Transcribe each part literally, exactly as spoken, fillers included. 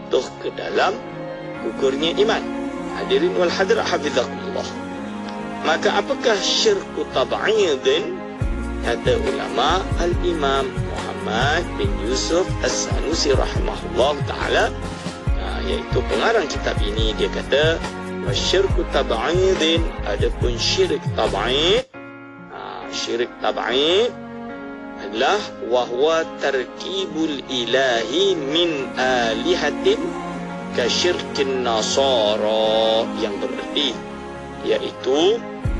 jatuh ke dalam gugurnya iman. Hadirin wal hadirat hafizakumullah. Maka apakah syirku tab'idin? Kata ulama Al-Imam Muhammad bin Yusuf As-Sanusi rahimahullah ta'ala, iaitu pengarang kitab ini, dia kata syirku tab'idin, adapun syirik tab'id, syirik tab'id adalah wahwa tarkibul ilahi min alihatin kasyirkin nasara, yang berarti iaitu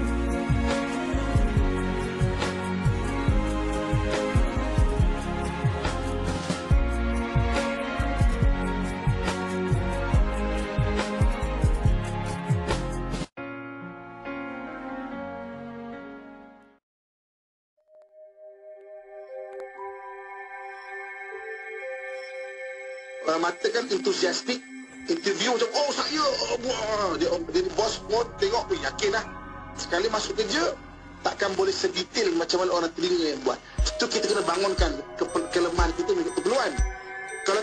Uh, mata kan entusiastik, interview macam, oh saya, wah, dia, dia bos pun tengok pun yakin lah. Sekali masuk kerja, takkan boleh sedetail macam mana orang telinga yang buat. Itu kita kena bangunkan ke, kelemahan kita dengan keperluan. Kalau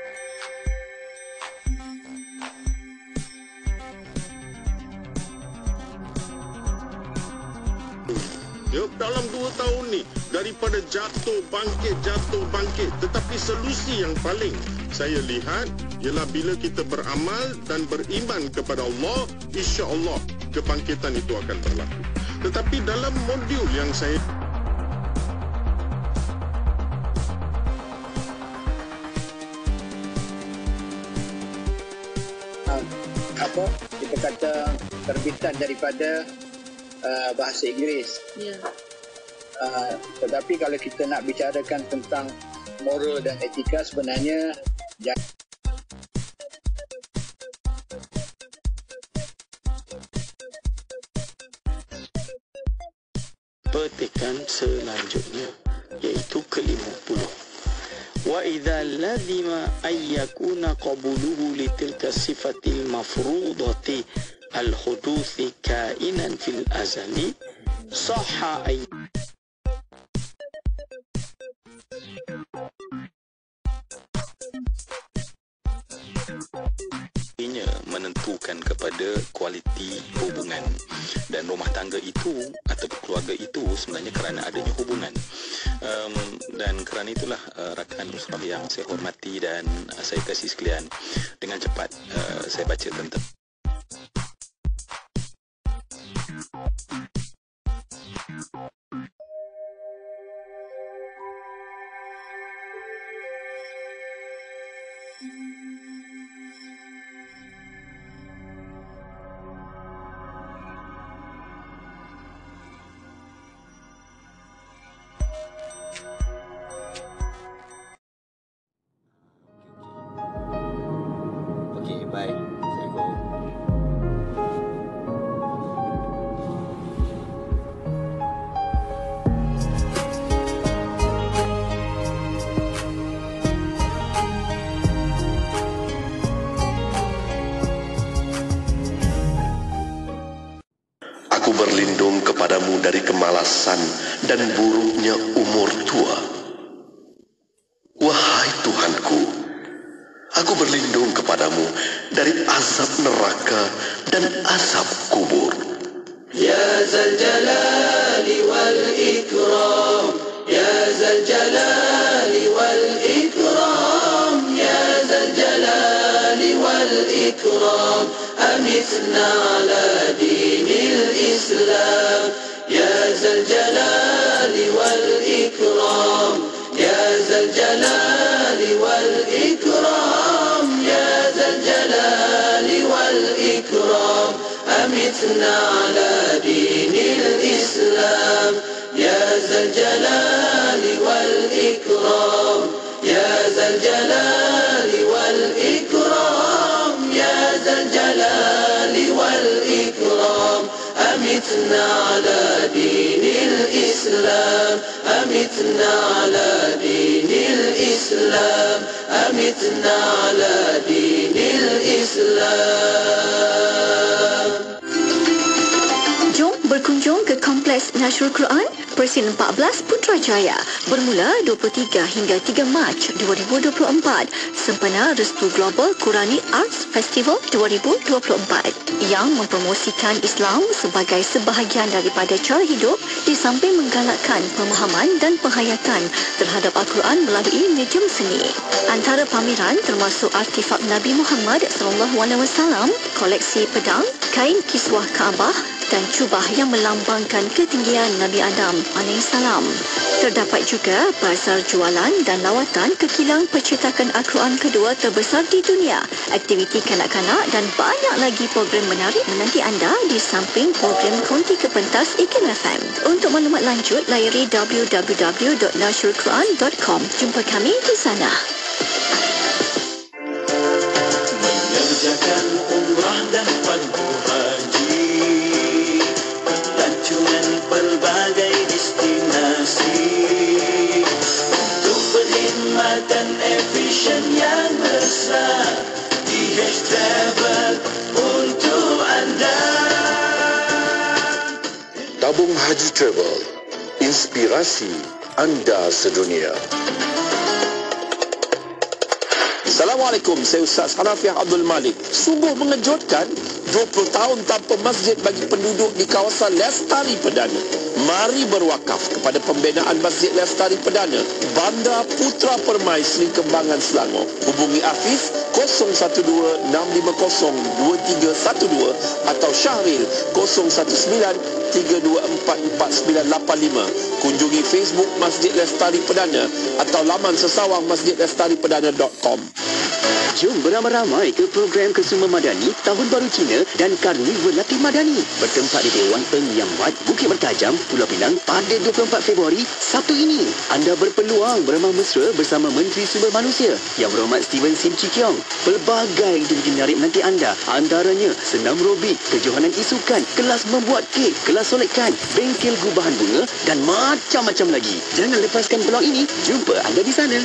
Ya, dalam dua tahun ni, daripada jatuh bangkit, jatuh bangkit, tetapi solusi yang paling saya lihat ialah bila kita beramal dan beriman kepada Allah, insya-Allah kebangkitan itu akan berlaku. Tetapi dalam modul yang saya apa kita kata terbitan daripada Uh, bahasa Inggeris. Yeah. Uh, tetapi kalau kita nak bicarakan tentang moral dan etika, sebenarnya petikan selanjutnya, iaitu ke lima puluh. Wa idza lazima ay yakuna qabuluhu li tilka sifatil mafrudati al-huduthi kainan fil azali sahha ay menentukan kepada kualiti hubungan, dan rumah tangga itu atau keluarga itu sebenarnya kerana adanya hubungan. Um, dan kerana itulah uh, rakan usrah yang saya hormati dan uh, saya kasih sekalian, dengan cepat uh, saya baca tentang baik, saya go. Aku berlindung kepadamu dari kemalasan dan buruknya umur tua. Wahai Tuhanku, aku berlindung kepadamu dari azab neraka dan azab kubur. Ya Zal Jalali wal Ikram, Ya Zal Jalali wal Ikram, Ya Zal Jalali wal Ikram, amitna ala dinil Islam. Ya Zal Jalali wal Ikram, Ya Zal Jalali wal Ikram, Ya Zal Jalali wal Ikram, amitna ala dinil Islam. Ya Zal Jalali wal Ikram, Ya Zal Jalali wal Ikram, Ya Zal Jalali wal Ikram, amitna ala dinil Islam. Amitna ala dinil Islam, amitna ala dinil Islam. Jom berkunjung berkunjung ke Kompleks Nasrul Quran Persin empat belas Putrajaya bermula dua puluh tiga hingga tiga Mac dua ribu dua puluh empat sempena Restu Global Qurani Arts Festival dua ribu dua puluh empat yang mempromosikan Islam sebagai sebahagian daripada cara hidup di samping menggalakkan pemahaman dan penghayatan terhadap Al-Quran melalui medium seni. Antara pameran termasuk artifak Nabi Muhammad sallallahu alaihi wasallam, koleksi pedang, kain kiswah Kaabah dan cubah yang melambangkan ketinggian Nabi Adam alaihissalam. Terdapat juga bazar jualan dan lawatan ke kilang percetakan Al-Quran kedua terbesar di dunia, aktiviti kanak-kanak dan banyak lagi program menarik menanti anda di samping program Konti ke Pentas Ikan F M. Untuk maklumat lanjut, layari w w w dot nasrul quran dot com. Jumpa kami di sana. Mengerjakan umrah dan fardu haji, pelancongan pelbagai destinasi, untuk perkhidmatan efisien yang besar, D H Travel untuk anda. Tabung Haji Travel, inspirasi anda sedunia. Assalamualaikum, saya Ustaz Hanafiah Abdul Malik. Sungguh mengejutkan, dua puluh tahun tanpa masjid bagi penduduk di kawasan Lestari Perdana. Mari berwakaf kepada pembinaan Masjid Lestari Perdana, Bandar Putra Permai, Seri Kembangan, Selangor. Hubungi Hafiz kosong satu dua enam lima kosong dua tiga satu dua atau Syahril kosong satu sembilan tiga dua empat empat sembilan lapan lima. Kunjungi Facebook Masjid Lestari Perdana atau laman sesawang masjid lestari perdana dot com. Jom beramai-ramai ke program Kesuma Madani Tahun Baru Cina dan Karnival Latih Madani bertempat di Dewan Penyamat Bukit Bertajam, Pulau Pinang pada dua puluh empat Februari, Sabtu ini. Anda berpeluang beramah mesra bersama Menteri Sumber Manusia Yang Berhormat Steven Sim Chee Kiong. Pelbagai aktiviti menarik menanti anda, antaranya senam robik, kejohanan isukan, kelas membuat kek, kelas solatkan, bengkel gubahan bunga dan macam-macam lagi. Jangan lepaskan peluang ini. Jumpa anda di sana.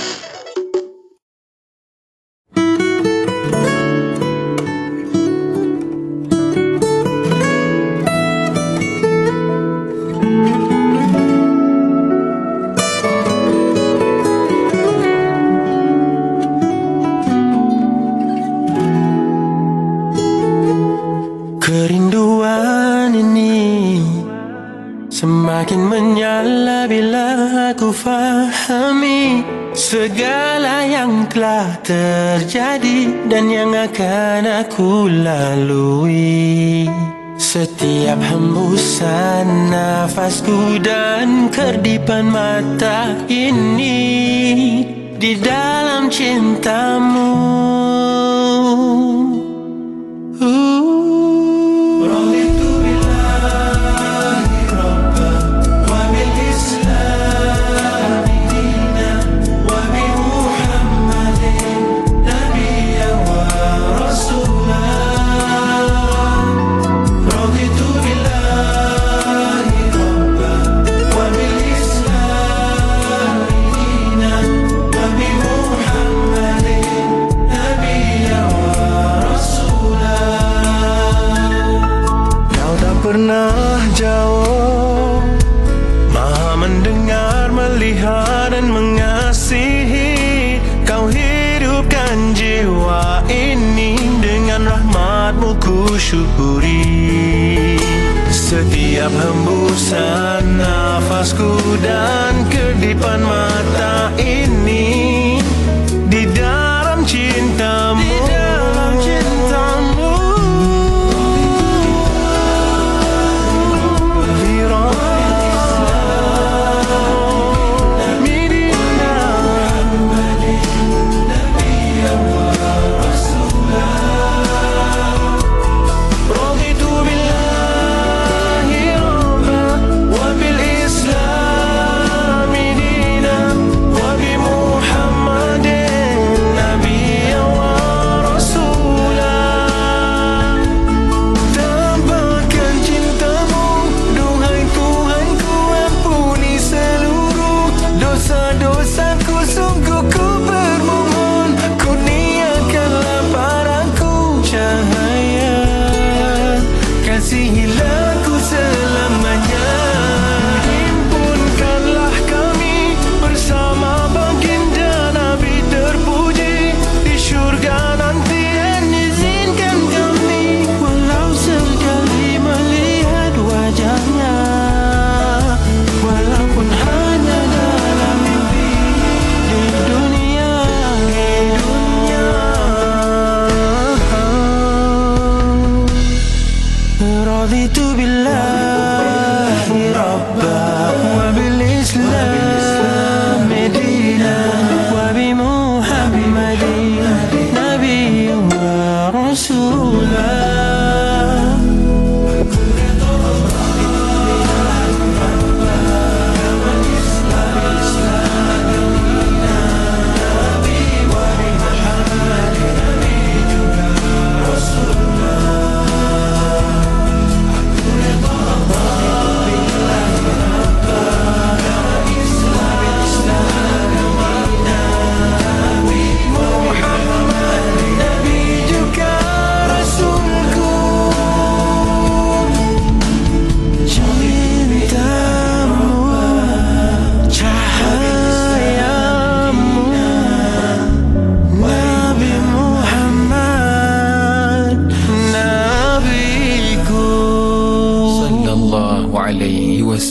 Kerinduan ini semakin menyala bila aku fahami segala yang telah terjadi dan yang akan aku lalui. Setiap hembusan nafasku dan kerdipan mata ini di dalam cintamu. Pernah jauh, maha mendengar, melihat dan mengasihi. Kau hidupkan jiwa ini dengan rahmatmu ku syukuri. Setiap hembusan nafasku dan kedipan mata ini di dalam cintamu, di dalam cintamu. Wa bil Islam dina wa bi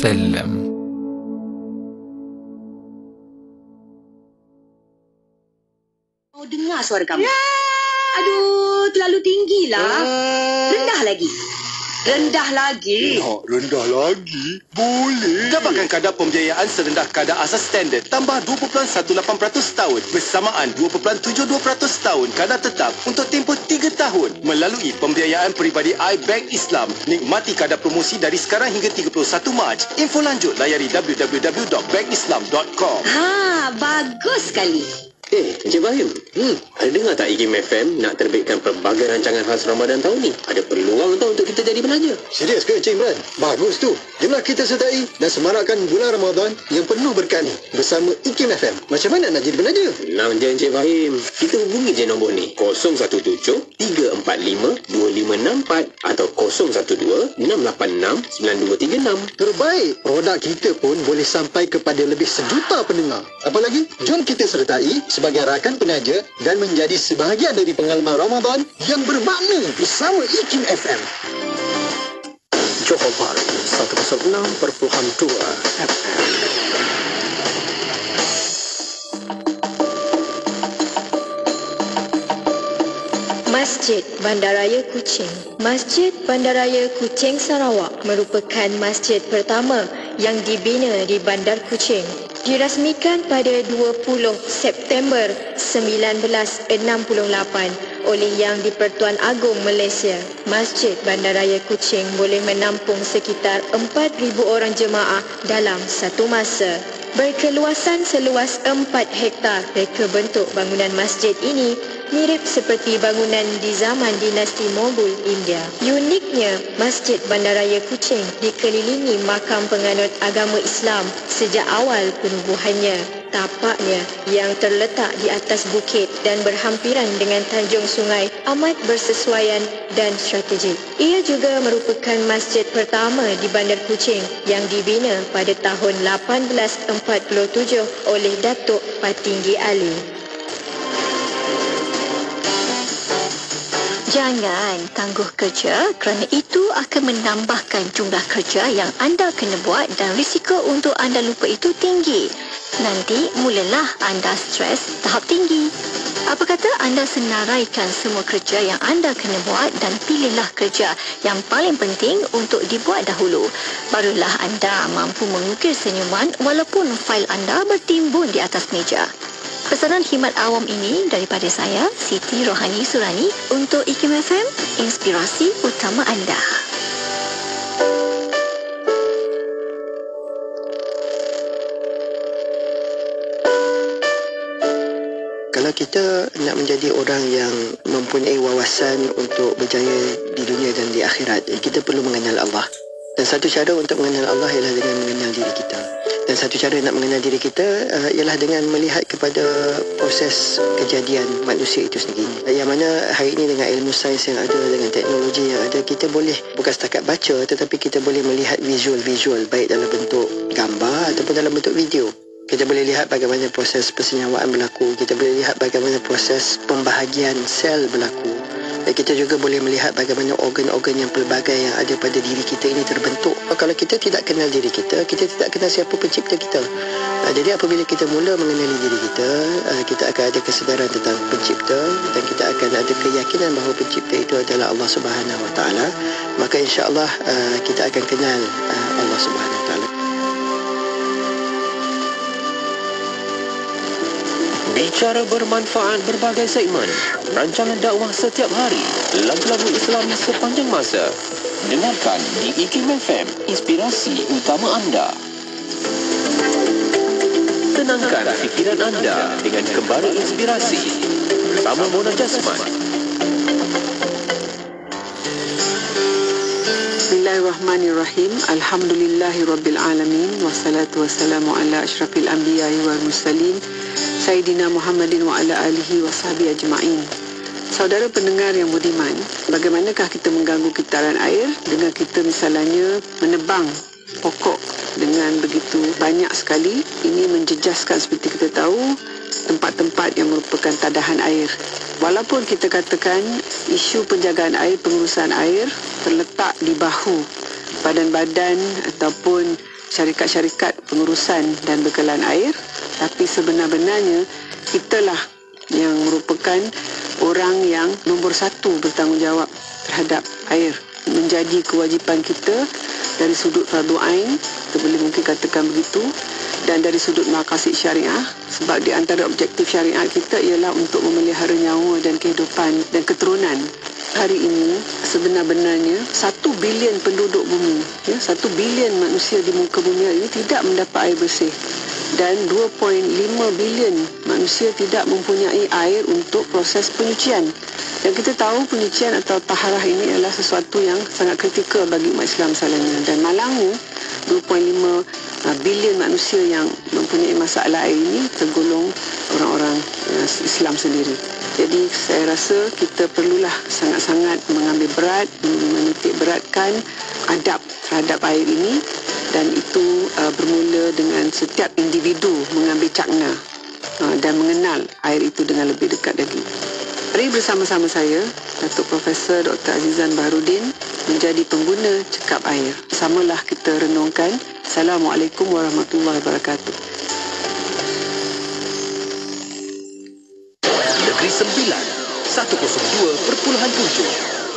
وسلم. Mau dengar suara kamu? Aduh, terlalu tinggilah. Rendah lagi. Rendah lagi. Nak rendah lagi? Boleh. Dapatkan kadar pembiayaan serendah kadar asas standard. Tambah dua perpuluhan lapan belas peratus tahun. Bersamaan dua perpuluhan tujuh dua peratus tahun kadar tetap untuk tempoh tiga tahun. Melalui pembiayaan peribadi iBank Islam. Nikmati kadar promosi dari sekarang hingga tiga puluh satu Mac. Info lanjut layari w w w dot bank islam dot com. Ha, bagus sekali. Eh, Encik Bahim, hmm, ada dengar tak I K M F M nak terbitkan pelbagai rancangan khas Ramadan tahun ni? Ada peluang tau untuk kita jadi penaja. Serius ke Encik Imran? Bagus tu. Jomlah kita sertai dan semarakkan bulan Ramadan yang penuh berkah ni bersama I K M F M. Macam mana nak jadi penaja? Senang je Encik Bahim. Kita hubungi je nombor ni kosong satu tujuh tiga empat lima dua lima enam empat atau kosong satu dua enam lapan enam sembilan dua tiga enam. Terbaik, produk kita pun boleh sampai kepada lebih sejuta pendengar. Apa lagi? Jom kita sertai sebagai rakan penaja dan menjadi sebahagian dari pengalaman Ramadan yang bermakna bersama I K M F M. Johor Bahru seratus enam perpuluhan dua F M. Masjid Bandaraya Kuching. Masjid Bandaraya Kuching Sarawak merupakan masjid pertama yang dibina di Bandar Kuching. Dirasmikan pada dua puluh September seribu sembilan ratus enam puluh lapan oleh Yang di-Pertuan Agong Malaysia. Masjid Bandaraya Kuching boleh menampung sekitar empat ribu orang jemaah dalam satu masa. Berkeluasan seluas empat hektar, reka bentuk bangunan masjid ini mirip seperti bangunan di zaman dinasti Mogul India. Uniknya, Masjid Bandaraya Kuching dikelilingi makam penganut agama Islam sejak awal penubuhannya. Tapaknya yang terletak di atas bukit dan berhampiran dengan tanjung sungai amat bersesuaian dan strategik. Ia juga merupakan masjid pertama di Bandar Kuching yang dibina pada tahun lapan belas empat puluh tujuh oleh Datuk Patinggi Ali. Jangan tangguh kerja kerana itu akan menambahkan jumlah kerja yang anda kena buat dan risiko untuk anda lupa itu tinggi. Nanti mulalah anda stres tahap tinggi. Apa kata anda senaraikan semua kerja yang anda kena buat dan pilihlah kerja yang paling penting untuk dibuat dahulu. Barulah anda mampu mengukir senyuman walaupun fail anda bertimbun di atas meja. Pesanan khidmat awam ini daripada saya, Siti Rohani Surani untuk I K M F M, inspirasi utama anda. Kalau kita nak menjadi orang yang mempunyai wawasan untuk berjaya di dunia dan di akhirat, kita perlu mengenal Allah. Dan satu cara untuk mengenal Allah ialah dengan mengenal diri kita. Dan satu cara nak mengenal diri kita uh, ialah dengan melihat kepada proses kejadian manusia itu sendiri. Yang mana hari ini dengan ilmu sains yang ada, dengan teknologi yang ada, kita boleh bukan setakat baca tetapi kita boleh melihat visual-visual baik dalam bentuk gambar ataupun dalam bentuk video. Kita boleh lihat bagaimana proses persenyawaan berlaku. Kita boleh lihat bagaimana proses pembahagian sel berlaku. Dan kita juga boleh melihat bagaimana organ-organ yang pelbagai yang ada pada diri kita ini terbentuk. Kalau kita tidak kenal diri kita, kita tidak kenal siapa pencipta kita. Jadi apabila kita mula mengenali diri kita, kita akan ada kesedaran tentang pencipta dan kita akan ada keyakinan bahawa pencipta itu adalah Allah Subhanahu Wa Taala. Maka insya-Allah kita akan kenal Allah Subhanahu Wa Taala. Bicara bermanfaat berbagai segmen, rancangan dakwah setiap hari, lagu-lagu Islam sepanjang masa. Dengarkan di I K M F M, inspirasi utama anda. Tenangkan fikiran anda dengan kembara inspirasi bersama Mona Jasman. Bismillahirrahmanirrahim. Alhamdulillahirrabbilalamin. Wassalatu wassalamu ala ashrafil anbiya'i wal mursalin Sayyidina Muhammadin wa ala alihi wa sahbihi ajma'in. Saudara pendengar yang budiman, bagaimanakah kita mengganggu getaran air dengan kita misalnya menebang pokok dengan begitu banyak sekali? Ini menjejaskan seperti kita tahu tempat-tempat yang merupakan tadahan air. Walaupun kita katakan isu penjagaan air, pengurusan air terletak di bahu badan-badan ataupun syarikat-syarikat pengurusan dan bekalan air, tapi sebenar-benarnya kitalah yang merupakan orang yang nombor satu bertanggungjawab terhadap air. Menjadi kewajipan kita dari sudut fardu ain, kita boleh mungkin katakan begitu, dan dari sudut maqasid syariah, sebab di antara objektif syariat kita ialah untuk memelihara nyawa dan kehidupan dan keturunan. Hari ini sebenar-benarnya satu bilion penduduk bumi, ya, satu bilion manusia di muka bumi ini tidak mendapat air bersih, dan dua perpuluhan lima bilion manusia tidak mempunyai air untuk proses penyucian. Dan kita tahu penyucian atau taharah ini adalah sesuatu yang sangat kritikal bagi umat Islam salahnya. Dan malangnya dua perpuluhan lima bilion manusia yang mempunyai masalah air ini tergolong orang-orang Islam sendiri. Jadi saya rasa kita perlulah sangat-sangat mengambil berat, menitik beratkan adab terhadap air ini, dan itu uh, bermula dengan setiap individu mengambil cakna uh, dan mengenal air itu dengan lebih dekat lagi. Mari bersama-sama saya, Datuk Profesor Doktor Azizan Baharudin, menjadi pengguna cekap air. Bersamalah kita renungkan. Assalamualaikum warahmatullahi wabarakatuh. Negeri Sembilan, seratus dua perpuluhan tujuh.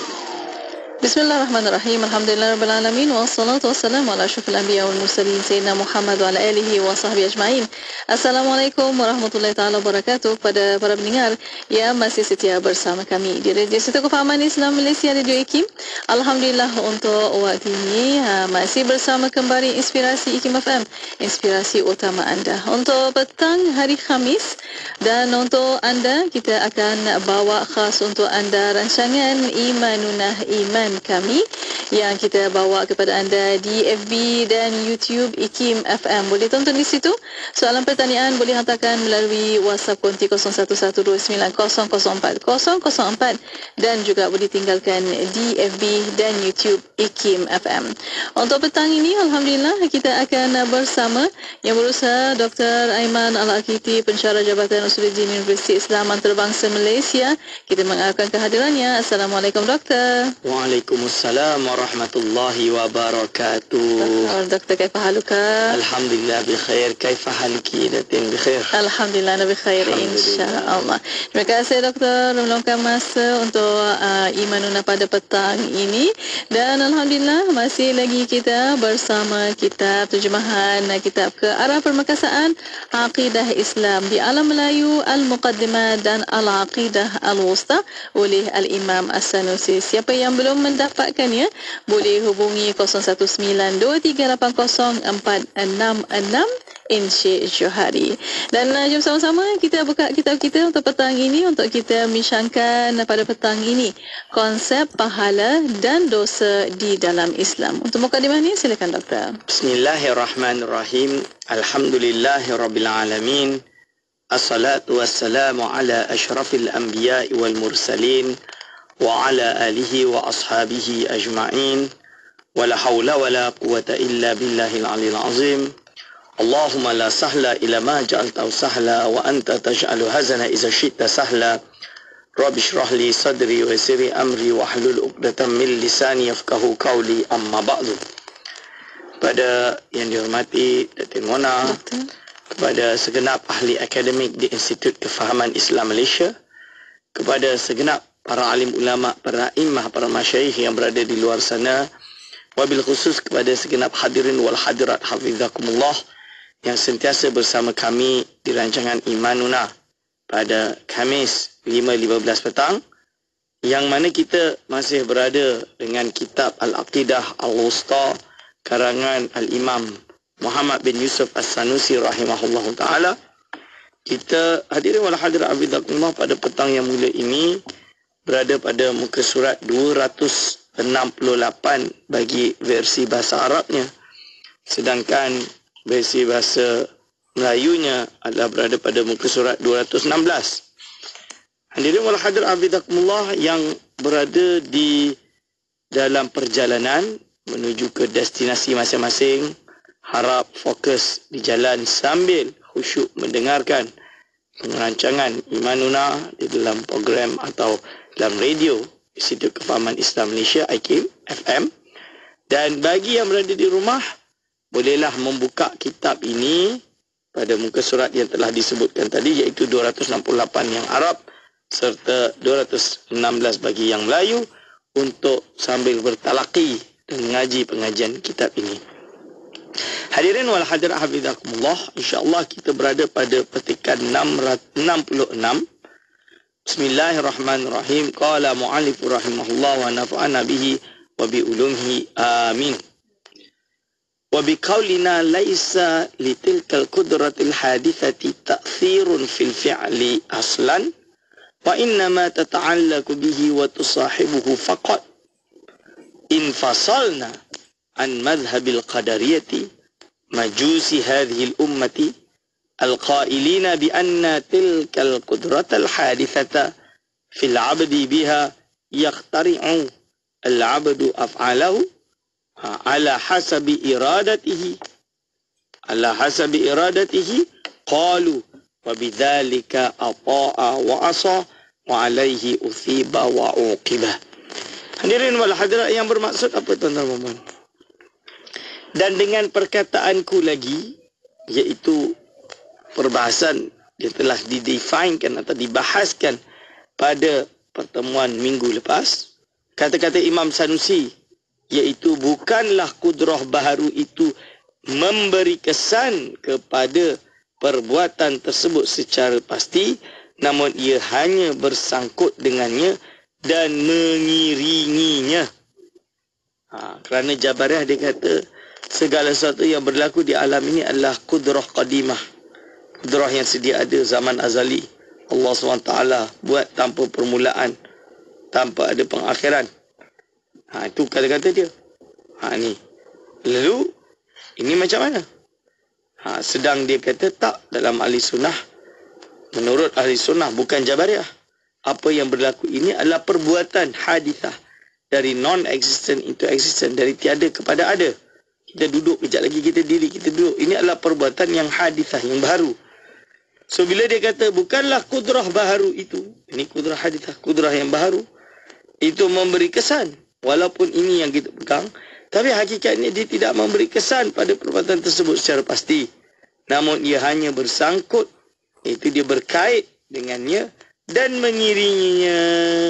Bismillahirrahmanirrahim. Alhamdulillahirrahmanirrahim. Wassalatu wassalamu ala asyrafil anbiya wal mursalin Sayyidina Muhammad wa ala alihi wa sahbihi ajma'in. Assalamualaikum warahmatullahi ta'ala wabarakatuh. Pada para pendengar yang masih setia bersama kami di Radio Satu Kefahaman Islam Malaysia, Radio IKIM. Alhamdulillah untuk waktu ini ha, masih bersama kembali Inspirasi IKIM F M, inspirasi utama anda. Untuk petang hari Khamis, dan untuk anda kita akan bawa khas untuk anda rancangan Imanunah Iman kami yang kita bawa kepada anda di F B dan YouTube IKIM F M. Boleh tonton di situ. Soalan pertanyaan boleh hantarkan melalui WhatsApp konti kosong satu satu dua sembilan kosong kosong empat kosong kosong empat, dan juga boleh tinggalkan di F B dan YouTube IKIM F M. Untuk petang ini, alhamdulillah kita akan bersama yang berusaha Doktor Aiman Al-Akiti, Pensyarah Jabatan Usuluddin Universiti Islam Antarabangsa Malaysia. Kita mengharapkan kehadirannya. Assalamualaikum Doktor. Waalaikumsalam warahmatullahi wabarakatuh. Doktor, kaifa haluka? Alhamdulillah bikhair. Kaifa haluki datin bikhair? Alhamdulillah nabi khair, insya-Allah. Terima kasih Doktor meluangkan masa untuk uh, Imanuna pada petang ini, dan alhamdulillah masih lagi kita bersama kitab terjemahan kitab ke arah permakasaan Aqidah Islam di Alam Melayu, Al-Muqaddimah dan Al-Aqidah Al-Wusta oleh Al-Imam As-Sanusi. Siapa yang belum mendapatkannya boleh hubungi kosong satu sembilan dua tiga lapan kosong empat enam enam Insyik Johari. Dan uh, jom sama-sama kita buka kitab kita untuk petang ini, untuk kita bincangkan pada petang ini konsep pahala dan dosa di dalam Islam. Untuk mukadimah ini silakan Doktor. Bismillahirrahmanirrahim. Alhamdulillahirabbil alamin. Assalatu wassalamu ala asyrafil anbiya'i wal mursalin wa ala alihi wa ashabihi ajma'in. Wala hawla wala quwata illa billahil aliyil azim. Allahumma la sahla ila ma ja'altahu sahla wa anta taj'alu hazana iza syi'ta sahla. Rabbi shrah li sadri wa yassir amri wa hlul 'uqdatam min lisani yafqahu qawli, amma ba'du. Kepada yang dihormati Datin Mona, kepada segenap ahli akademik di Institut Kefahaman Islam Malaysia, kepada segenap para alim ulama, para imam, para masyayikh yang berada di luar sana, wabil khusus kepada segenap hadirin wal hadirat hafizakumullah yang sentiasa bersama kami di rancangan Imanuna pada Khamis lima lima belas petang, yang mana kita masih berada dengan kitab Al-Aqidah Al-Wusta karangan Al-Imam Muhammad bin Yusuf As-Sanusi rahimahullahu ta'ala. Kita hadirin wal hadirat hafizakumullah pada petang yang mulia ini berada pada muka surat dua ratus enam puluh lapan bagi versi bahasa Arabnya, sedangkan versi bahasa Melayunya adalah berada pada muka surat dua ratus enam belas. Hadirin wal hadirat hafizakumullah yang berada di dalam perjalanan menuju ke destinasi masing-masing, harap fokus di jalan sambil khusyuk mendengarkan perancangan Imanuna di dalam program atau dalam radio Institut Kefahaman Islam Malaysia I K I M F M. Dan bagi yang berada di rumah, bolehlah membuka kitab ini pada muka surat yang telah disebutkan tadi, iaitu dua ratus enam puluh lapan yang Arab serta dua ratus enam belas bagi yang Melayu, untuk sambil bertalaqi dan mengaji pengajian kitab ini. Hadirin wal hadirat hafizakumullah, insya-Allah kita berada pada petikan enam puluh enam. Bismillahirrahmanirrahim. Qala mu'allif rahimahullah wa nafa'ana bihi wa bi ulumihi amin. Wa bi qaulina laisa litilkal qudratil hadithati ta'thirun fil fi'li aslan wa innama tata'allaqu bihi wa tusahibuhu faqat. In fasalna an madhhabil qadariyati majusi hadhihi al-ummati al-qailina bi anna tilkal qudratal hadithata fil 'abdi biha yaqtari'u al-'abdu af'alahu ala hasabi iradatihi ala hasabi iradatihi qalu wa bidzalika ata'a wa asa wa alaihi uthiba wa uqiba. Hadirin wal hadirat yang bermaksud apa tuan-tuan dan puan? Dan dengan perkataanku lagi, iaitu perbahasan yang telah didefinkan atau dibahaskan pada pertemuan minggu lepas, kata-kata Imam Sanusi, iaitu bukanlah kudrah baharu itu memberi kesan kepada perbuatan tersebut secara pasti, namun ia hanya bersangkut dengannya dan mengiringinya. Ha, kerana Jabariyah dia kata segala sesuatu yang berlaku di alam ini adalah kudrah qadimah, kudrah yang sedia ada zaman azali. Allah subhanahu wa taala buat tanpa permulaan, tanpa ada pengakhiran. Ha, itu kata-kata dia. Ha, ni. Lalu ini macam mana? Ha, sedang dia kata tak, dalam ahli sunnah, menurut ahli sunnah bukan Jabariyah, apa yang berlaku ini adalah perbuatan hadithah, dari non-existent into existent, dari tiada kepada ada. Kita duduk, kejap lagi kita diri, kita duduk. Ini adalah perbuatan yang hadithah, yang baru. So bila dia kata bukanlah kudrah baharu itu, ini kudrah hadithah, kudrah yang baharu, itu memberi kesan, walaupun ini yang kita pegang, tapi hakikatnya dia tidak memberi kesan pada perbuatan tersebut secara pasti, namun ia hanya bersangkut, itu dia berkait dengannya dan mengiringinya.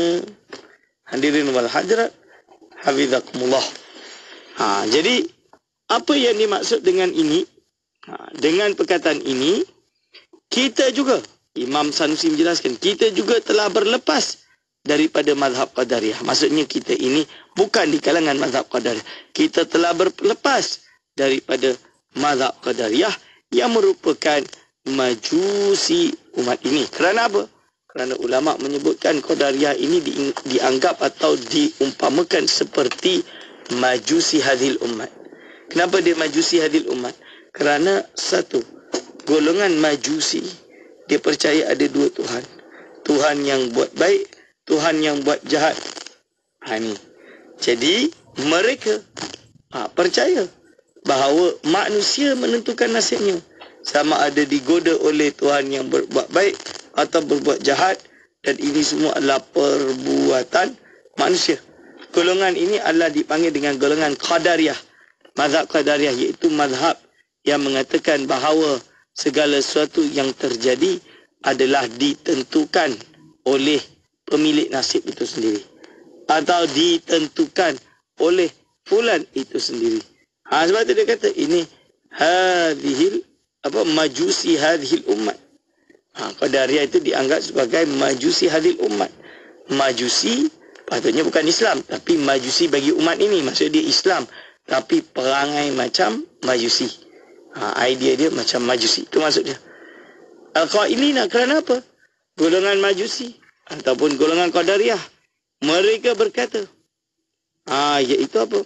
Hadirin wal hadirat hafizakumullah. Ha, jadi apa yang dimaksud dengan ini? Ha, dengan perkataan ini, kita juga, Imam Sanusi menjelaskan, kita juga telah berlepas daripada mazhab Qadariyah. Maksudnya kita ini bukan di kalangan mazhab Qadariyah. Kita telah berlepas daripada mazhab Qadariyah yang merupakan majusi umat ini. Kerana apa? Kerana ulama menyebutkan Qadariyah ini di, dianggap atau diumpamakan seperti majusi hadhil umat. Kenapa dia majusi hadhil umat? Kerana satu, golongan majusi, dia percaya ada dua Tuhan. Tuhan yang buat baik, Tuhan yang buat jahat. Ha, ni. Jadi mereka ha, percaya bahawa manusia menentukan nasibnya, sama ada digoda oleh Tuhan yang berbuat baik atau berbuat jahat, dan ini semua adalah perbuatan manusia. Golongan ini adalah dipanggil dengan golongan Qadariyah. Mazhab Qadariyah iaitu mazhab yang mengatakan bahawa segala sesuatu yang terjadi adalah ditentukan oleh pemilik nasib itu sendiri, atau ditentukan oleh fulan itu sendiri. Ha, sebab itu dia kata ini hadhil apa majusi hadhil umat. Ha, Qadariyah itu dianggap sebagai majusi hadhil umat. Majusi patutnya bukan Islam, tapi majusi bagi umat ini. Maksud dia Islam, tapi perangai macam majusi. Ha, idea dia macam majusi. Itu maksud dia. Al-Qailina, kerana apa? Golongan majusi ataupun golongan Qadariyah, mereka berkata, ha, iaitu apa?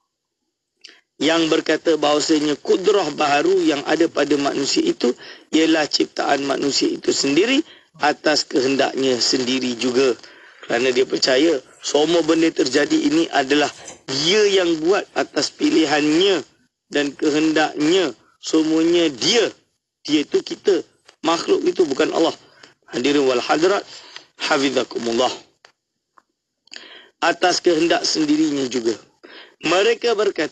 Yang berkata bahawasanya kudrah baharu yang ada pada manusia itu ialah ciptaan manusia itu sendiri atas kehendaknya sendiri juga. Kerana dia percaya semua benda terjadi ini adalah dia yang buat atas pilihannya dan kehendaknya. Semuanya dia. Dia itu kita. Makhluk itu bukan Allah. Hadirin wal hadirat hafizakumullah. Atas kehendak sendirinya juga. Mereka berkata,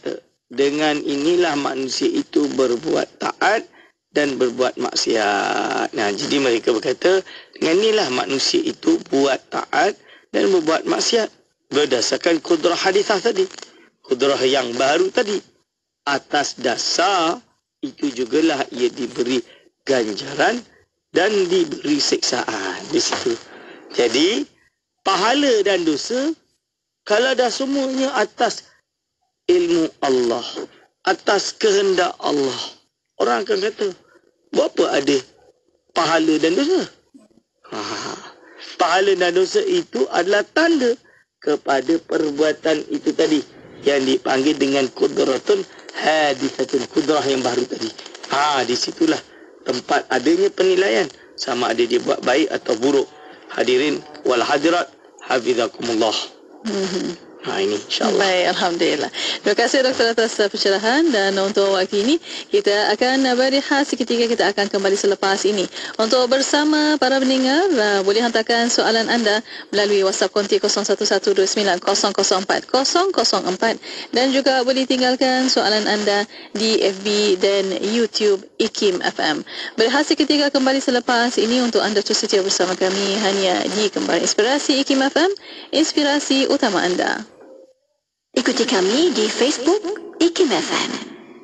dengan inilah manusia itu berbuat taat dan berbuat maksiat. Nah, jadi mereka berkata, dengan inilah manusia itu buat taat dan berbuat maksiat. Berdasarkan kudrah hadithah tadi. Kudrah yang baru tadi. Atas dasar, itu jugalah ia diberi ganjaran dan diberi siksaan di situ. Jadi, pahala dan dosa, kalau dah semuanya atas ilmu Allah, atas kehendak Allah, orang akan kata, berapa ada pahala dan dosa? Ha, pahala dan dosa itu adalah tanda kepada perbuatan itu tadi, yang dipanggil dengan kudratun hadithatun, kudrah yang baru tadi. Ha, di situlah tempat adanya penilaian, sama ada dia buat baik atau buruk. Hadirin wal hadirat, hafizakumullah. Mm-hmm. Ha, ini insyaAllah. Baik, Alhamdulillah. Terima kasih Doktor atas pencerahan, dan untuk waktu ini kita akan berehat seketika. Kita akan kembali selepas ini. Untuk bersama para pendengar, boleh hantarkan soalan anda melalui WhatsApp konti kosong satu satu dua sembilan kosong kosong empat kosong kosong empat, dan juga boleh tinggalkan soalan anda di F B dan YouTube I K I M F M. Berehat seketika, kembali selepas ini untuk anda terus setia bersama kami hanya di Kembaran Inspirasi I K I M F M, inspirasi utama anda. Ikuti kami di Facebook I K I M F M.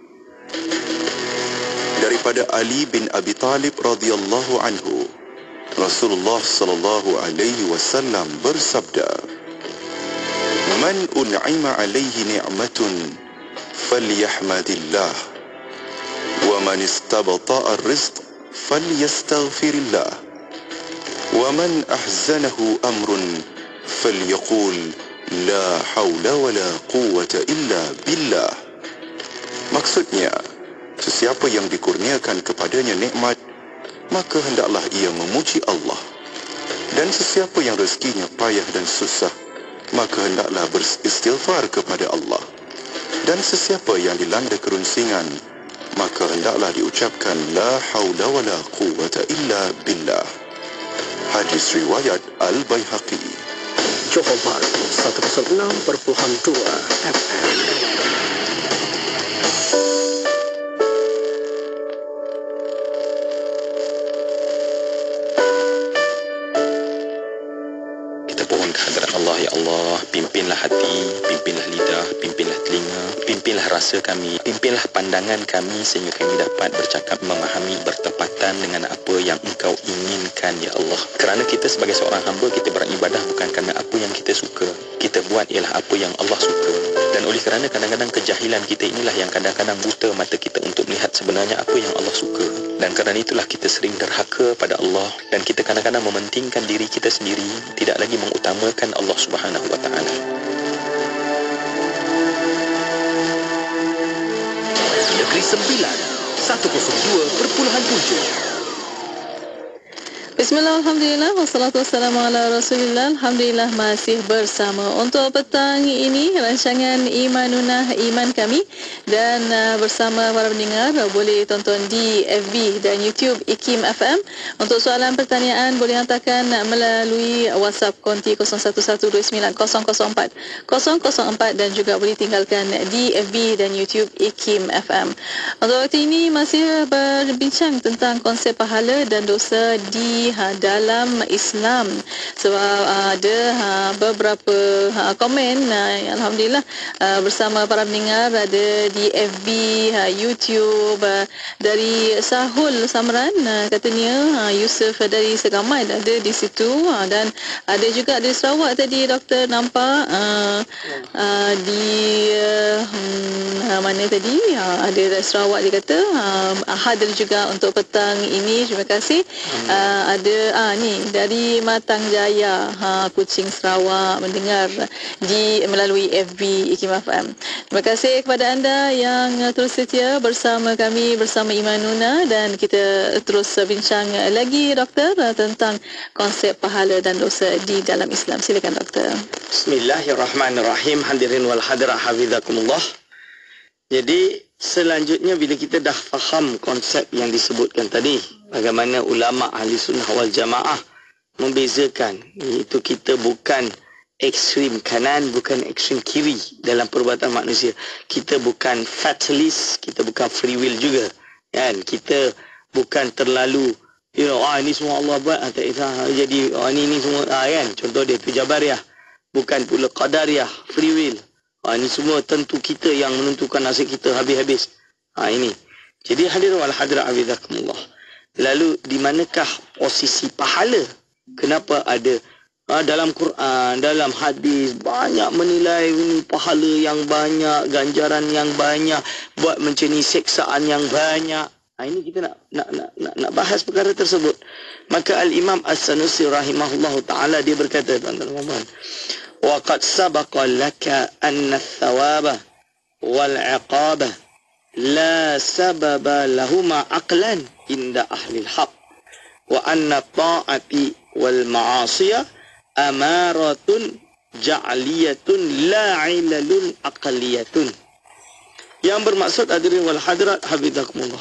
Daripada Ali bin Abi Talib radhiyallahu anhu, Rasulullah sallallahu alaihi wasallam bersabda, "Man un'ima alaihi ni'matun falyahmadillah, wa man istabta'a ar-rizq falyastaghfirillah, wa man ahzanahu amrun falyaqul la haula wala quwwata illa billah." Maksudnya, sesiapa yang dikurniakan kepadanya nikmat, maka hendaklah ia memuji Allah. Dan sesiapa yang rezekinya payah dan susah, maka hendaklah beristighfar kepada Allah. Dan sesiapa yang dilanda kerunsingan, maka hendaklah diucapkan la haula wala quwwata illa billah. Hadis riwayat Al-Baihaqi. Johor Bahru seratus enam perpuluhan dua F M. Kita pohon kehadrat Allah, ya Allah, pimpinlah hati, pimpinlah lidah, pimpinlah telinga, pimpinlah rasa kami, pimpinlah pandangan kami sehingga kami dapat bercakap, memahami, bertepatan dengan apa yang Engkau inginkan, ya Allah. Kerana kita sebagai seorang hamba, kita beribadah bukan kerana apa yang kita suka. Kita buat ialah apa yang Allah suka. Dan oleh kerana kadang-kadang kejahilan kita inilah yang kadang-kadang buta mata kita untuk melihat sebenarnya apa yang Allah suka. Dan kerana itulah kita sering derhaka pada Allah, dan kita kadang-kadang mementingkan diri kita sendiri, tidak lagi mengutamakan Allah Subhanahu wa taala. Negeri Sembilan seratus dua perpuluhan tujuh. Bismillah, alhamdulillah, wassalatu wassalamu ala rasulillah. Alhamdulillah masih bersama untuk petang ini rancangan Imanunah, Iman Kami, dan uh, bersama para pendengar uh, boleh tonton di F B dan YouTube I K I M F M. Untuk soalan pertanyaan boleh hantarkan uh, melalui WhatsApp konti kosong satu satu dua sembilan kosong kosong empat kosong kosong empat, dan juga boleh tinggalkan di F B dan YouTube I K I M F M. Untuk waktu ini masih berbincang tentang konsep pahala dan dosa di Ha, dalam Islam. Sebab uh, ada ha, beberapa ha, komen, uh, Alhamdulillah, uh, bersama para pendengar ada di F B, ha, YouTube, uh, dari Sahul Samran, uh, katanya uh, Yusuf dari Segamai ada di situ, uh, dan ada juga di Sarawak tadi Doktor nampak uh, uh, di uh, hmm, mana tadi uh, ada dari Sarawak dia kata uh, hadir juga untuk petang ini. Terima kasih. uh, ada ah ni dari Matang Jaya, ha, Kuching Sarawak, mendengar di melalui F B I K I M F M. Terima kasih kepada anda yang terus setia bersama kami, bersama Imanuna, dan kita terus bincang lagi Doktor tentang konsep pahala dan dosa di dalam Islam. Silakan Doktor. Bismillahirrahmanirrahim. Hadirin wal hadirat, hafizakumullah. Jadi selanjutnya, bila kita dah faham konsep yang disebutkan tadi, bagaimana ulama ahli sunnah wal jamaah membezakan, iaitu kita bukan ekstrim kanan, bukan ekstrim kiri dalam perbuatan manusia. Kita bukan fatalist, kita bukan free will juga. Kan? Kita bukan terlalu, you know, ah ini semua Allah buat, ah, tak kisah, jadi ah, ini, ini semua, ah, kan? Contoh dia tu Jabariyah. Bukan pula Qadariyah, free will. Ah, ini semua tentu kita yang menentukan nasib kita habis-habis. Ah, ini. Jadi hadirin wal hadirat abidakumullah. Lalu di manakah posisi pahala? Kenapa ada Ha, dalam Quran, dalam hadis banyak menilai ini pahala yang banyak, ganjaran yang banyak, buat macam ni seksaan yang banyak. Ha, ini kita nak nak nak nak, nak bahas perkara tersebut. Maka Al-Imam As-Sanusi rahimahullahu taala dia berkata, tuan-tuan, wa qad sabaqa laka anna ath-thawaba wal 'iqaba la sababa lahuma aqlan inda ahli al-haq wa anna ta'ati wal ma'asiyah amaratun ja'liyatun la ilalun aqliyatun. Yang bermaksud hadirin wal hadirat hafizakumullah,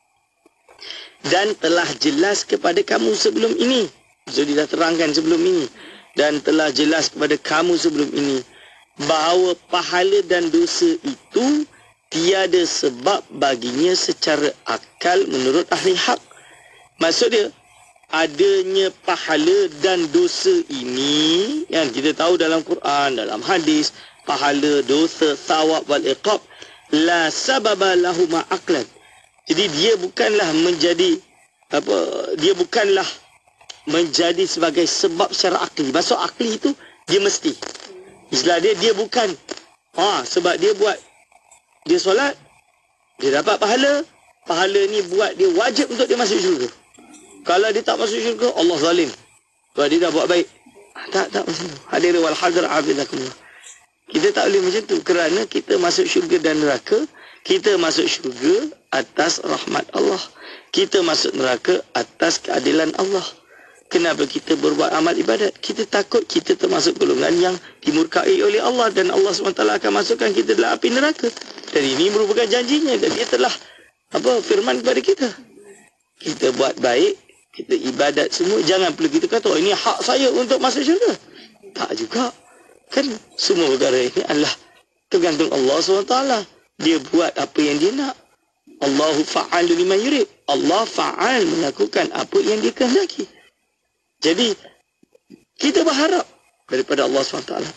dan telah jelas kepada kamu sebelum ini, jadi dah terangkan sebelum ini, dan telah jelas kepada kamu sebelum ini bahawa pahala dan dosa itu tiada sebab baginya secara akal menurut ahli hak. Maksud dia, adanya pahala dan dosa ini yang kita tahu dalam Quran, dalam hadis, pahala, dosa, thawab wal iqab la sababa lahuma aqlan. Jadi dia bukanlah menjadi apa, dia bukanlah menjadi sebagai sebab secara akli. Maksud akli itu dia mesti. Istilah dia dia bukan ha sebab dia buat, dia solat, dia dapat pahala. Pahala ni buat dia wajib untuk dia masuk syurga. Kalau dia tak masuk syurga, Allah zalim. Kalau dia dah buat baik. Tak, tak macam tu. Hadirin wal hadirat abidakumullah. Kita tak boleh macam tu. Kerana kita masuk syurga dan neraka, kita masuk syurga atas rahmat Allah. Kita masuk neraka atas keadilan Allah. Kenapa kita berbuat amal ibadat? Kita takut kita termasuk golongan yang dimurkai oleh Allah. Dan Allah subhanahu wa taala akan masukkan kita dalam api neraka. Dan ini merupakan janjinya. Dan dia telah apa firman kepada kita. Kita buat baik, kita ibadat semua, jangan perlu kita kata, oh, ini hak saya untuk masuk syurga. Tak juga. Kan semua perkara ini adalah tergantung Allah subhanahu wa taala. Dia buat apa yang dia nak. Allahu fa'alu liman yurid. Allah fa'al, melakukan apa yang dia kehendaki. Jadi, kita berharap daripada Allah subhanahu wa taala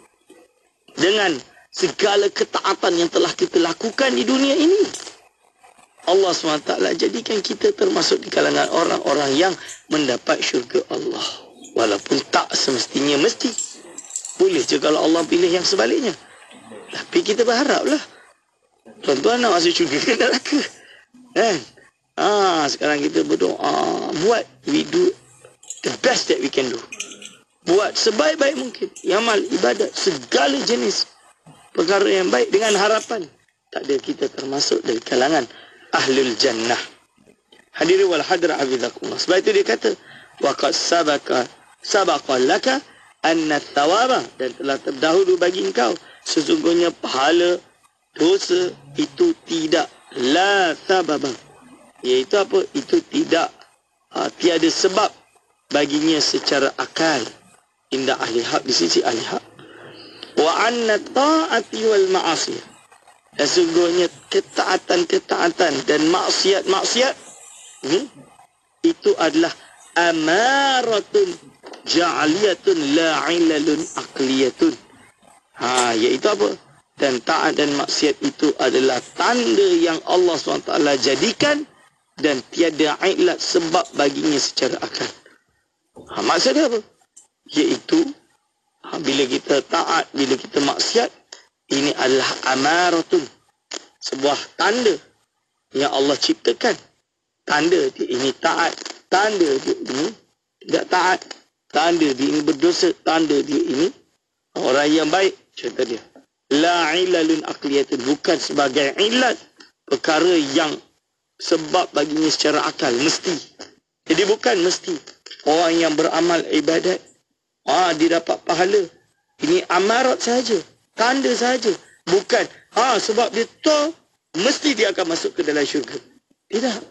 dengan segala ketaatan yang telah kita lakukan di dunia ini, Allah subhanahu wa taala jadikan kita termasuk di kalangan orang-orang yang mendapat syurga Allah. Walaupun tak semestinya mesti. Boleh je kalau Allah pilih yang sebaliknya. Tapi kita berharaplah. Tuan-tuan nak masuk syurga ke neraka? Kan? Ah, sekarang kita berdoa. Buat, we do the best that we can do. Buat sebaik-baik mungkin. Amal, ibadat, segala jenis perkara yang baik dengan harapan tak ada kita termasuk dari kalangan Ahlul Jannah. Hadirin wal hadirat hafizakumullah. Sebab itu dia kata, waqad sabaka sabaqa laka anna thawaba, dan telah terdahulu bagi engkau sesungguhnya pahala dosa itu tidak la sababa, iaitu apa? Itu tidak uh, tiada sebab baginya secara akal inda ahli hak, di sisi ahli hak. Wa anna ta'ati wal ma'asiyah, dan sesungguhnya ketaatan-ketaatan dan maksiat-maksiat ini, itu adalah amaratun ja'aliyatun la'ilalun aqliyatun. Ha, iaitu apa? Dan taat dan maksiat itu adalah tanda yang Allah subhanahu wa taala jadikan dan tiada ilat sebab baginya secara akal. Ha, maksudnya apa? Iaitu ha, bila kita taat, bila kita maksiat, ini adalah amaratun, sebuah tanda yang Allah ciptakan. Tanda dia ini taat, tanda dia ini tidak taat, tanda dia ini berdosa, tanda dia ini orang yang baik. Contoh dia, la ilalun aqliyatun, bukan sebagai ilat, perkara yang sebab baginya secara akal, mesti. Jadi bukan mesti orang yang beramal ibadat ah dia dapat pahala. Ini amarat saja, tanda saja. Bukan ah sebab dia tahu mesti dia akan masuk ke dalam syurga. Tidak.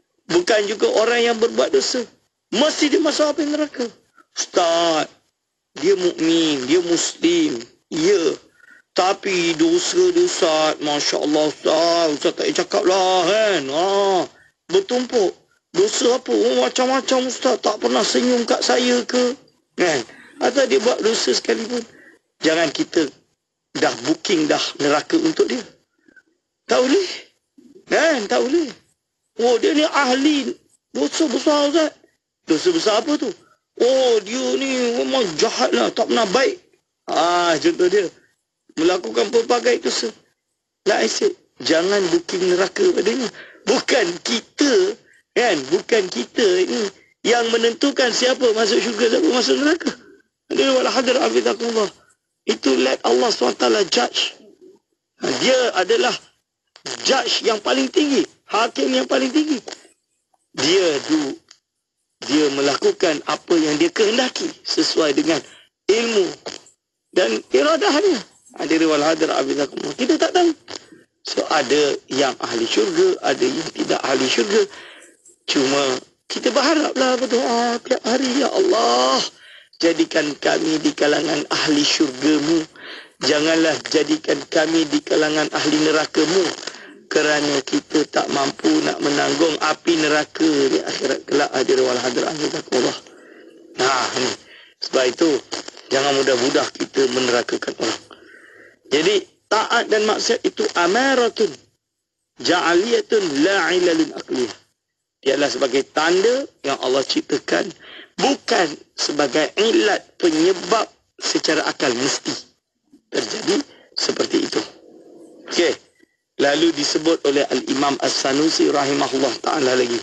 Bukan juga orang yang berbuat dosa mesti dia masuk api neraka. Ustaz, dia mukmin, dia muslim. Ya. Tapi dosa dia Ustaz, Masya Allah Ustaz, Ustaz tak payah cakap lah kan. Ha, bertumpuk. Dosa apa? Oh, macam-macam Ustaz, tak pernah senyum kat saya ke? Kan? Atau dia buat dosa sekalipun. Jangan kita dah booking dah neraka untuk dia. Tak boleh. Kan? Tak boleh. Oh, dia ni ahli dosa besar Ustaz. Dosa besar apa tu? Oh, dia ni memang jahat lah, tak pernah baik. Ah, contoh dia. Melakukan pelbagai dosa. Like I said, jangan booking neraka padanya. Bukan kita, kan? Bukan kita ini yang menentukan siapa masuk syurga, siapa masuk neraka. Dia wala hadar afidakumullah. Itu let Allah subhanahu wa taala judge. Dia adalah judge yang paling tinggi, hakim yang paling tinggi. Dia tu dia melakukan apa yang dia kehendaki sesuai dengan ilmu dan iradah dia. Ada riwal hadar abidakumullah. Kita tak tahu. So ada yang ahli syurga, ada yang tidak ahli syurga. Cuma kita berharaplah berdoa tiap hari, ya Allah, jadikan kami di kalangan ahli syurga-Mu. Janganlah jadikan kami di kalangan ahli neraka-Mu. Kerana kita tak mampu nak menanggung api neraka di akhirat kelak. Hadir wal hadir azakumullah. Nah, ni. Sebab itu jangan mudah-mudah kita menerakakan orang. Jadi taat dan maksiat itu amaratun ja'aliyatun la ilalun aqliyah. Ialah sebagai tanda yang Allah ciptakan, bukan sebagai ilat penyebab secara akal mesti terjadi seperti itu. Okey. Lalu disebut oleh Al-Imam As-Sanusi rahimahullah ta'ala lagi.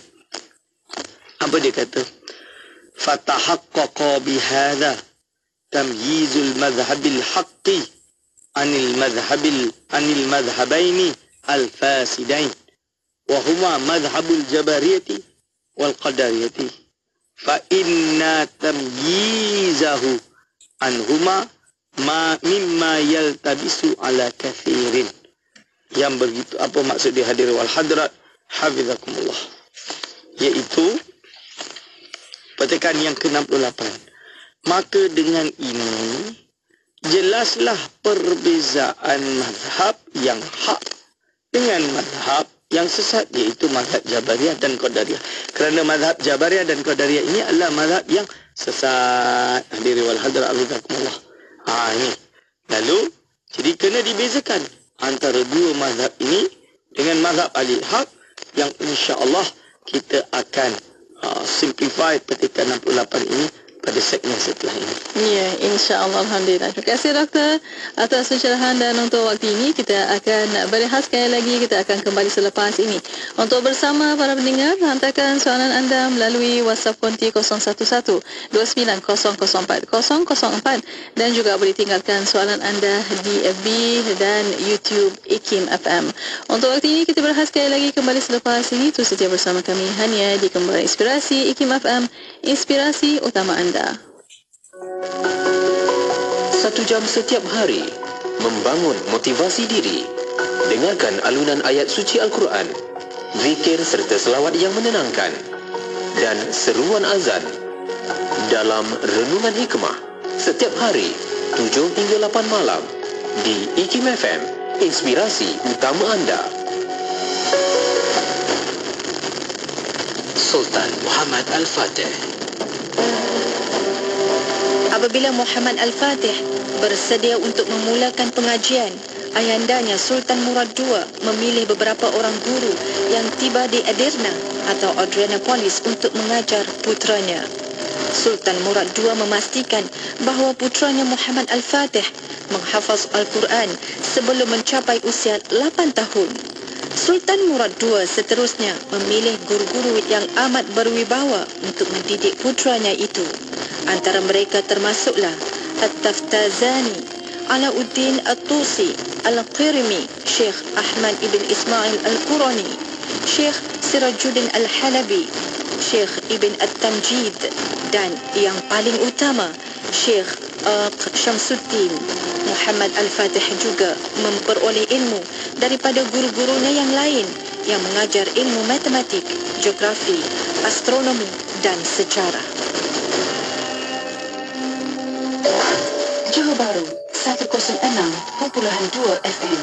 Apa dia kata? Fatahaqqaqa bihadha tamyizul madhhabil haqqi anil madhhabil anil madhhabaini al-fasidain. Wahuma madhhabul jabariyati wal qadariyati. Fa inna tamyizahu anhuma ma mimma yaltabisu ala kathirin. Yang begitu, apa maksud dia hadir wal hadrat hafizakumullah, iaitu petikan yang ke enam puluh lapan. Maka dengan ini jelaslah perbezaan mazhab yang hak dengan mazhab yang sesat, iaitu mazhab Jabariyah dan Qadariyah. Kerana mazhab Jabariyah dan Qadariyah ini adalah mazhab yang sesat. Hadir wal hadrat hafizakumullah. Ha, ini. Lalu jadi kena dibezakan antara dua mazhab ini dengan mazhab ahli haq yang insya-Allah kita akan uh, simplify petikan enam puluh lapan ini pada segmen setelah ini. Ya, insya-Allah. Alhamdulillah. Terima kasih doktor atas pencerahan, dan untuk waktu ini kita akan berehat sekali lagi. Kita akan kembali selepas ini. Untuk bersama para pendengar, hantarkan soalan anda melalui WhatsApp konti kosong satu satu dua sembilan kosong kosong empat kosong kosong empat, dan juga boleh tinggalkan soalan anda di F B dan YouTube IKIM F M. Untuk waktu ini kita berehat sekali lagi, kembali selepas ini. Terus setia bersama kami hanya di Kembara Inspirasi IKIM F M, inspirasi utama anda. Satu jam setiap hari membangun motivasi diri. Dengarkan alunan ayat suci Al-Quran, zikir serta selawat yang menenangkan, dan seruan azan dalam Renungan Hikmah setiap hari tujuh hingga lapan malam di IKIM F M, inspirasi utama anda. Sultan Muhammad Al-Fatih. Apabila Muhammad Al-Fatih bersedia untuk memulakan pengajian, ayandanya Sultan Murad kedua memilih beberapa orang guru yang tiba di Edirna atau Adrianopolis untuk mengajar putranya. Sultan Murad kedua memastikan bahawa putranya Muhammad Al-Fatih menghafaz Al-Quran sebelum mencapai usia lapan tahun. Sultan Murad kedua seterusnya memilih guru-guru yang amat berwibawa untuk mendidik putranya itu. Antara mereka termasuklah At-Taftazani, Alauddin At-Tusi, Al-Qirmi, Syekh Ahmad ibn Ismail Al-Qurani, Syekh Sirajuddin Al-Halabi, Syekh Ibn At-Tamjid, dan yang paling utama Syekh Aq Syamsuddin. Muhammad Al-Fatih juga memperoleh ilmu daripada guru-gurunya yang lain yang mengajar ilmu matematik, geografi, astronomi dan sejarah. Johor Bahru seratus enam perpuluhan dua F M.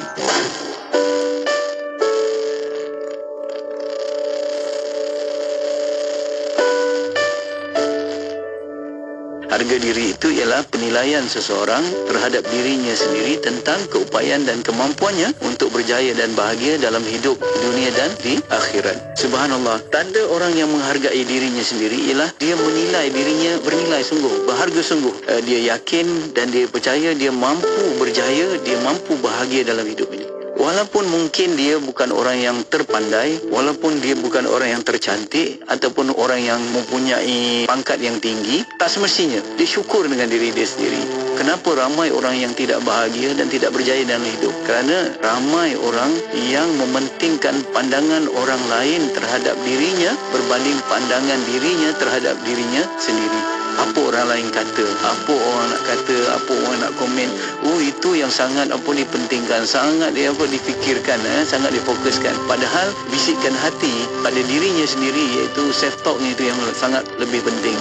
Harga diri itu ialah penilaian seseorang terhadap dirinya sendiri tentang keupayaan dan kemampuannya untuk berjaya dan bahagia dalam hidup dunia dan di akhirat. Subhanallah, tanda orang yang menghargai dirinya sendiri ialah dia menilai dirinya bernilai sungguh, berharga sungguh. Uh, dia yakin dan dia percaya dia mampu berjaya, dia mampu bahagia dalam hidup ini. Walaupun mungkin dia bukan orang yang terpandai, walaupun dia bukan orang yang tercantik ataupun orang yang mempunyai pangkat yang tinggi, tak semestinya dia syukur dengan diri dia sendiri. Kenapa ramai orang yang tidak bahagia dan tidak berjaya dalam hidup? Kerana ramai orang yang mementingkan pandangan orang lain terhadap dirinya berbanding pandangan dirinya terhadap dirinya sendiri. Apa orang lain kata, apa orang nak kata, apa orang nak komen. Oh, itu yang sangat apa dipentingkan, sangat dia apa difikirkan, eh? sangat difokuskan. Padahal bisikan hati pada dirinya sendiri, iaitu self talknya itu yang sangat lebih penting.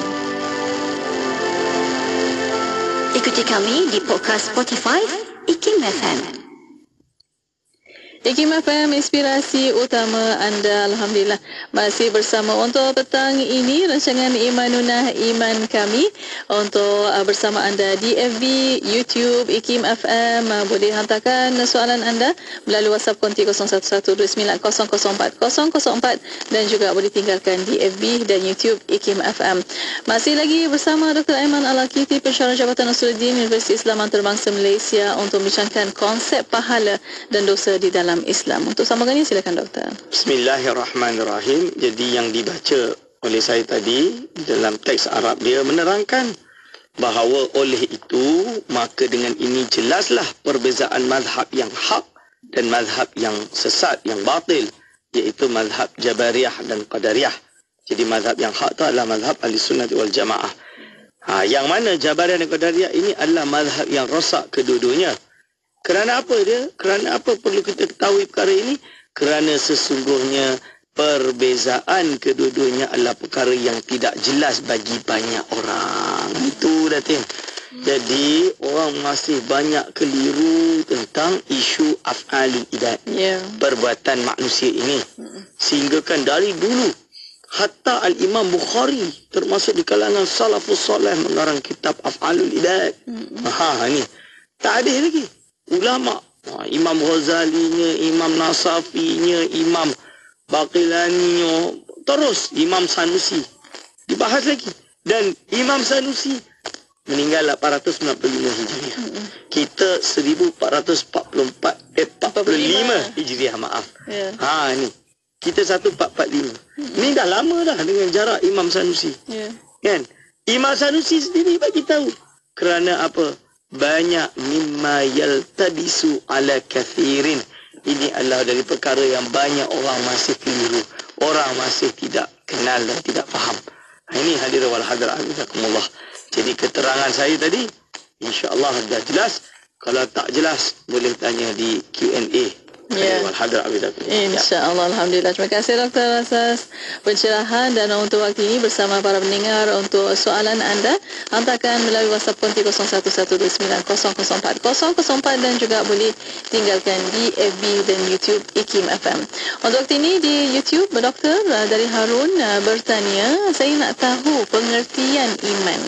Ikuti kami di podcast Spotify IKIM F M. IKIM F M, inspirasi utama anda. Alhamdulillah, masih bersama untuk petang ini rancangan Imanunah Iman kami untuk uh, bersama anda di F B, YouTube, IKIM F M. Uh, boleh hantarkan soalan anda melalui WhatsApp konti kosong satu satu dua sembilan kosong kosong empat kosong kosong empat dan juga boleh tinggalkan di F B dan YouTube IKIM F M. Masih lagi bersama Doktor Aiman Al-Akiti, Pensyarah Jabatan Nasruddin Universiti Islam Antarabangsa Malaysia untuk membincangkan konsep pahala dan dosa di dalam Islam. Untuk sambungan ini silakan doktor. Bismillahirrahmanirrahim. Jadi yang dibaca oleh saya tadi dalam teks Arab dia menerangkan bahawa oleh itu maka dengan ini jelaslah perbezaan mazhab yang hak dan mazhab yang sesat, yang batil, iaitu mazhab Jabariyah dan Qadariyah. Jadi mazhab yang hak itu adalah mazhab Ahlussunnah wal Jamaah. Ha, yang mana Jabariyah dan Qadariyah ini adalah mazhab yang rosak kedua-duanya. Kerana apa dia? Kerana apa perlu kita ketahui perkara ini? Kerana sesungguhnya perbezaan kedua-duanya adalah perkara yang tidak jelas bagi banyak orang. Itu dah tim. Jadi orang masih banyak keliru tentang isu af'alul ibad, yeah. perbuatan manusia ini. Sehingga kan dari dulu hatta Al-Imam Bukhari termasuk di kalangan salafus salih mengarang kitab af'alul ibad. Mm-hmm. Ha ni. Tak ada lagi. Ulama, Imam Ghazalinya, Imam Nasafinya, Imam Baqilaninya, terus Imam Sanusi dibahas lagi. Dan Imam Sanusi meninggal lapan ratus sembilan puluh lima Hijriah. Kita seribu empat ratus empat puluh empat eh empat puluh lima Hijriah, maaf. Yeah. Ha ni. Kita seribu empat ratus empat puluh lima. Hmm. Ni dah lama dah dengan jarak Imam Sanusi. Yeah. Kan? Imam Sanusi sendiri bagi tahu kerana apa? Banyak mimma yaltabisu ala kathirin. Ini adalah dari perkara yang banyak orang masih keliru, orang masih tidak kenal dan tidak faham. Ini hadir wal hadra azakumullah. Jadi keterangan saya tadi insya-Allah dah jelas. Kalau tak jelas boleh tanya di Q and A. Ya. InsyaAllah. Alhamdulillah. Terima kasih doktor atas pencerahan dan untuk waktu ini bersama para pendengar. Untuk soalan anda hantarkan melalui WhatsApp konti kosong satu satu dua sembilan kosong kosong empat kosong kosong empat dan juga boleh tinggalkan di F B dan YouTube IKIM F M. Untuk waktu ini di YouTube doktor dari Harun bertanya, saya nak tahu pengertian iman.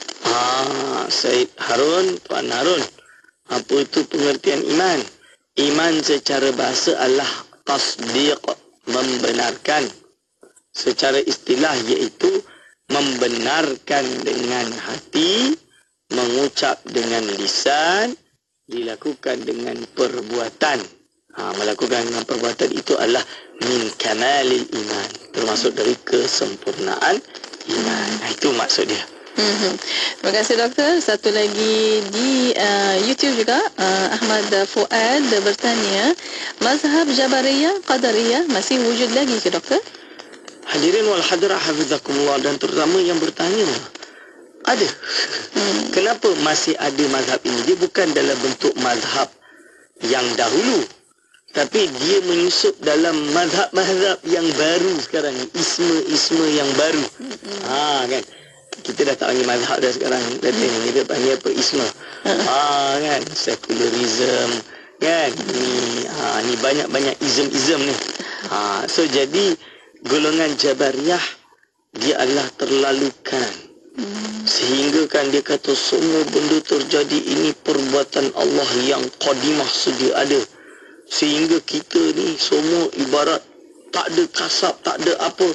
Ah, Syed Harun, Tuan Harun, apa itu pengertian iman? Iman secara bahasa adalah tasdiq, membenarkan. Secara istilah iaitu membenarkan dengan hati, mengucap dengan lisan, dilakukan dengan perbuatan. Ha, melakukan dengan perbuatan itu adalah min kamalil iman, termasuk dari kesempurnaan iman. Nah, itu maksud dia. Mm-hmm. Terima kasih doktor. Satu lagi di uh, YouTube juga uh, Ahmad Fuad bertanya, mazhab Jabariyah Qadariyah masih wujud lagi ke doktor? Hadirin wal hadirah hafizakumullah, dan terutama yang bertanya ada. Hmm. Kenapa masih ada mazhab ini? Dia bukan dalam bentuk mazhab yang dahulu, tapi dia menyusup dalam mazhab-mazhab yang baru sekarang, isme-isme yang baru. Hmm. Ha kan. kita dah tak panggil mazhab dah sekarang. Kata ni kita panggil apa? Isma. Ha, kan? Secularism. Kan? Ni, ha, ni banyak-banyak ism-ism ni. Ha, so jadi golongan Jabariyah dia adalah terlalukan. Sehingga kan dia kata semua benda terjadi ini perbuatan Allah yang qadimah sedia ada. Sehingga kita ni semua ibarat tak ada kasab, tak ada apa.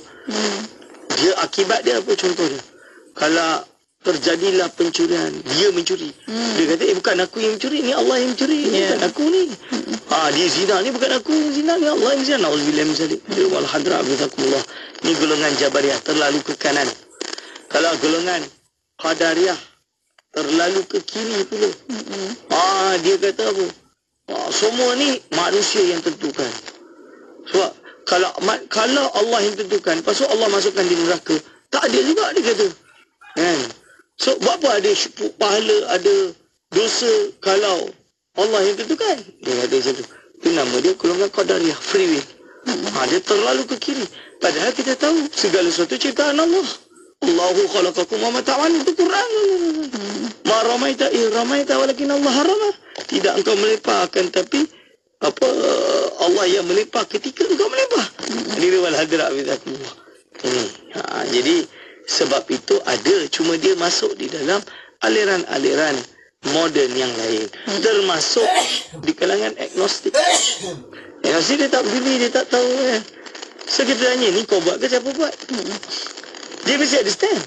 Dia akibat dia apa contohnya? Kalau terjadilah pencurian, dia mencuri. Hmm. Dia kata, eh bukan aku yang mencuri, ni Allah yang mencuri. Yeah. Bukan aku ni. Hmm. Ha, dia zina, ni bukan aku yang zina, ni Allah yang zina. Na'udzubillah min zalik. Wal hadra abidakumullah. Ni golongan Jabariyah, terlalu ke kanan. Kalau golongan Qadariyah, terlalu ke kiri pula. Hmm. Ha, dia kata apa? Ha, semua ni manusia yang tentukan. Sebab kalau kalau Allah yang tentukan, lepas tu Allah masukkan di neraka, tak ada juga dia kata. Kan? So, buat apa ada pahala, ada dosa kalau Allah yang tentukan? Dia kata macam tu. Itu nama dia golongan Qadariyah, free will. Ha, dia terlalu ke kiri. Padahal kita tahu segala sesuatu ciptaan Allah. Allahu khalaqakum wa ma ta'malun, itu Quran. Ma ramaita id ramaita walakin Allah harama. Tidak engkau melepaskan, tapi apa Allah yang melimpah ketika engkau melimpah. Ini wal hadra bizakumullah. Ini. Ha, jadi sebab itu ada, cuma dia masuk di dalam aliran-aliran moden yang lain. Termasuk di kalangan agnostik. Agnostik dia tak berdiri, dia tak tahu kan. So kita tanya, ni kau buat ke siapa buat? Dia mesti understand.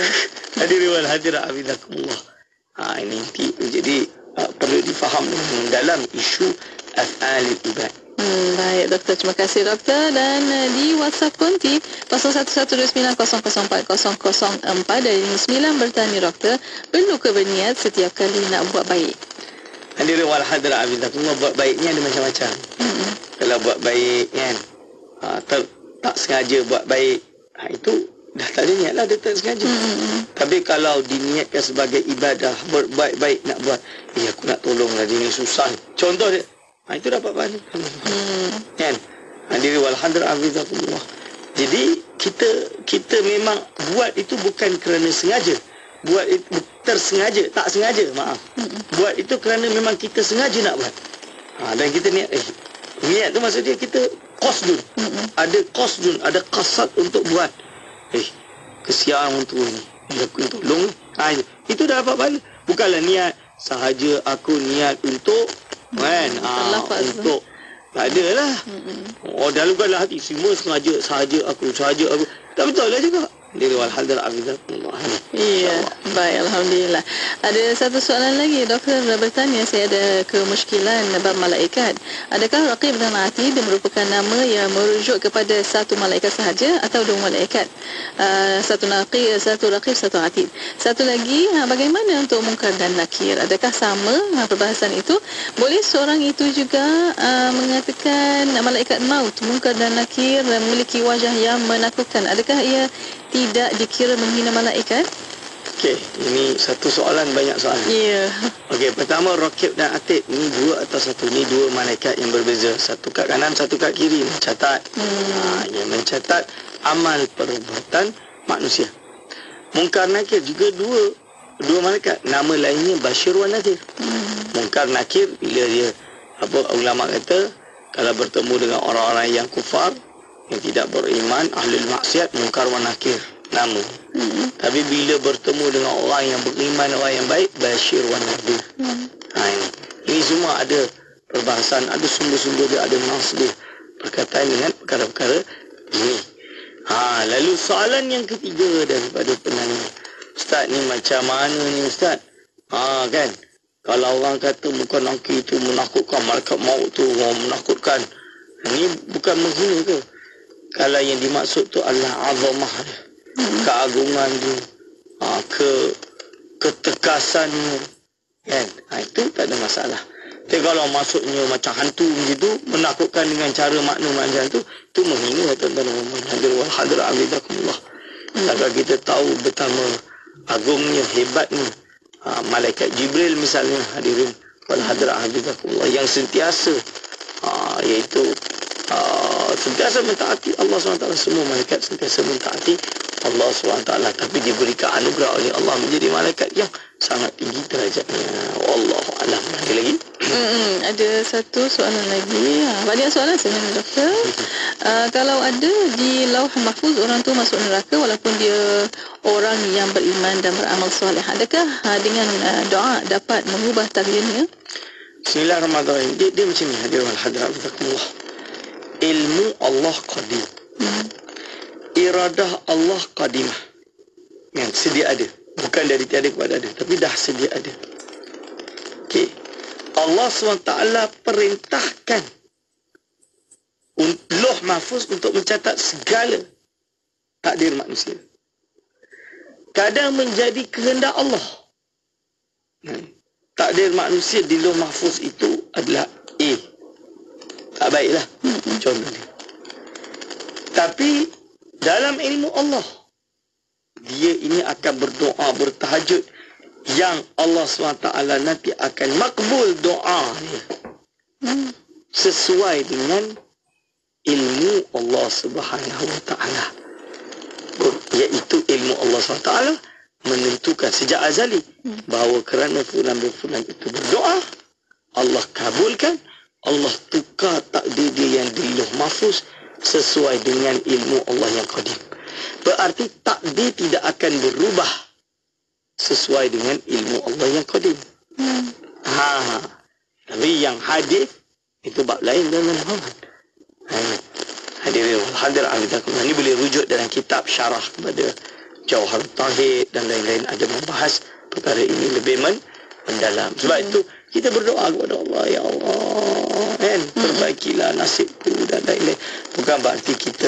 Hadirin wal hadirat abidakumullah. Ha, ini jadi uh, perlu difaham dalam isu af'alil ibad. Hmm, baik doktor, terima kasih doktor. Dan uh, di WhatsApp Konti kosong satu satu dua sembilan kosong kosong empat kosong kosong empat dari sembilan bertanya doktor, perlu ke berniat setiap kali nak buat baik? Hadirin wal hadirat abidakumullah, buat baik ni ada macam-macam. Hmm. Kalau buat baik kan, ha, ter, tak sengaja buat baik, ha, itu dah tak ada niat lah, dia tak sengaja. Hmm. Tapi kalau diniatkan sebagai ibadah, berbaik-baik nak buat, eh aku nak tolong lah dia ni susah. Contoh dia, ha, itu dapat pahala. Hmm. Kan? Hadirin wal hadirat abidakumullah. Jadi kita kita memang buat itu bukan kerana sengaja. Buat itu tersengaja, tak sengaja, maaf. Hmm. Buat itu kerana memang kita sengaja nak buat. Ha, dan kita niat, eh niat tu maksud dia kita qasdun. Hmm. Ada qasdun, ada qasad untuk buat. Eh, kesian orang tua ni, aku tolong. Ha, itu dah dapat pahala. Bukanlah niat sahaja aku niat untuk kan, ha, untuk tak ada lah. Oh, dalam keadaan hati semua sengaja sahaja aku, sahaja aku. Tak betul lah juga. Diri wal hadar afizakumullah. Iya, baik, alhamdulillah. Ada satu soalan lagi, doktor bertanya, saya ada kemusykilan bab malaikat. Adakah Raqib dan Atid merupakan nama yang merujuk kepada satu malaikat sahaja atau dua malaikat? Uh, satu Naqib, satu Raqib, satu Atid. Satu lagi, uh, bagaimana untuk Munkar dan Nakir? Adakah sama uh, perbahasan itu? Boleh seorang itu juga uh, mengatakan malaikat maut, Munkar dan Nakir memiliki wajah yang menakutkan. Adakah ia tidak dikira menghina malaikat? Okey, ini satu soalan, banyak soalan. Ya. Yeah. Okey, pertama Raqib dan Atid, ini dua atau satu? Ini dua malaikat yang berbeza. Satu kat kanan, satu kat kiri, mencatat. Hmm. Ha, yang mencatat amal perbuatan manusia. Munkar Nakir juga dua dua malaikat. Nama lainnya Bashir wa Nadhir. Hmm. Munkar Nakir bila dia, apa ulama kata, kalau bertemu dengan orang-orang yang kufar, yang tidak beriman, ahlul maksiat, Munkar wa Nakir nama. Mm-hmm. Tapi bila bertemu dengan orang yang beriman, orang yang baik, Bashir wa Nadhir. Mm-hmm. Ha, ini. ini semua ada perbahasan, ada sumber-sumber dia, ada nas dia berkaitan dengan perkara-perkara ini. Ha, lalu soalan yang ketiga daripada penanya, Ustaz, ni macam mana ni Ustaz? Ha, kan? Kalau orang kata Munkar Nakir itu menakutkan, malaikat maut tu menakutkan, ini bukan menghina ke? Kalau yang dimaksud tu adalah azamah dia, hmm. keagungan dia, ha, ke ketekasannya, kan? Ha, itu tak ada masalah. Tapi kalau maksudnya macam hantu begitu, menakutkan dengan cara makna macam tu, itu menghina tuan-tuan dan puan-puan. Hadirin wal hadirat abidakumullah. Agar kita tahu betapa agungnya, hebatnya ha, malaikat Jibril misalnya, hadirin wal hadirat abidakumullah, yang sentiasa ha, iaitu Uh, sentiasa mentaati Allah subhanahu wa taala. Semua malaikat sentiasa mentaati Allah subhanahu wa taala, tapi diberikan anugerah oleh Allah menjadi malaikat yang sangat tinggi derajatnya. Wallahu a'lam. Ada lagi? Hmm, ada satu soalan lagi. Ha, banyak soalan sebenarnya, doktor. Uh, kalau ada di Lauh Mahfuz orang tu masuk neraka walaupun dia orang yang beriman dan beramal soleh, adakah uh, dengan uh, doa dapat mengubah takdirnya? Bismillahirrahmanirrahim. Dia, dia macam ni, hadirin hadirat. Ilmu Allah qadim. Hmm. Iradah Allah qadimah. Yang sedia ada. Bukan dari tiada kepada ada, tapi dah sedia ada. Okey. Allah subhanahu wa taala perintahkan Lauh Mahfuz untuk mencatat segala takdir manusia. Kadang menjadi kehendak Allah. Hmm. Takdir manusia di Lauh Mahfuz itu adalah A. Tak baiklah. Hmm. Contohnya. Tapi dalam ilmu Allah, dia ini akan berdoa, bertahajud, yang Allah subhanahu wa taala nanti akan makbul doa dia. Hmm. Sesuai dengan ilmu Allah subhanahu wa taala. Iaitu ilmu Allah subhanahu wa taala menentukan sejak azali bahawa kerana fulan bin fulan itu berdoa, Allah kabulkan, Allah tukar takdir dia yang di Lauh Mahfuz sesuai dengan ilmu Allah yang qadim. Berarti takdir tidak akan berubah sesuai dengan ilmu Allah yang qadim. Hmm. Ha. Tapi yang hadis itu bab lain dengan Muhammad. Ha. Hadirin hadir alidakum. Ini boleh rujuk dalam kitab syarah kepada Jauhar Tauhid dan lain-lain, ada membahas perkara ini lebih men mendalam. Sebab hmm. itu kita berdoa kepada Allah, ya Allah, kan, perbaikilah nasibku dan lain-lain. Bukan berarti kita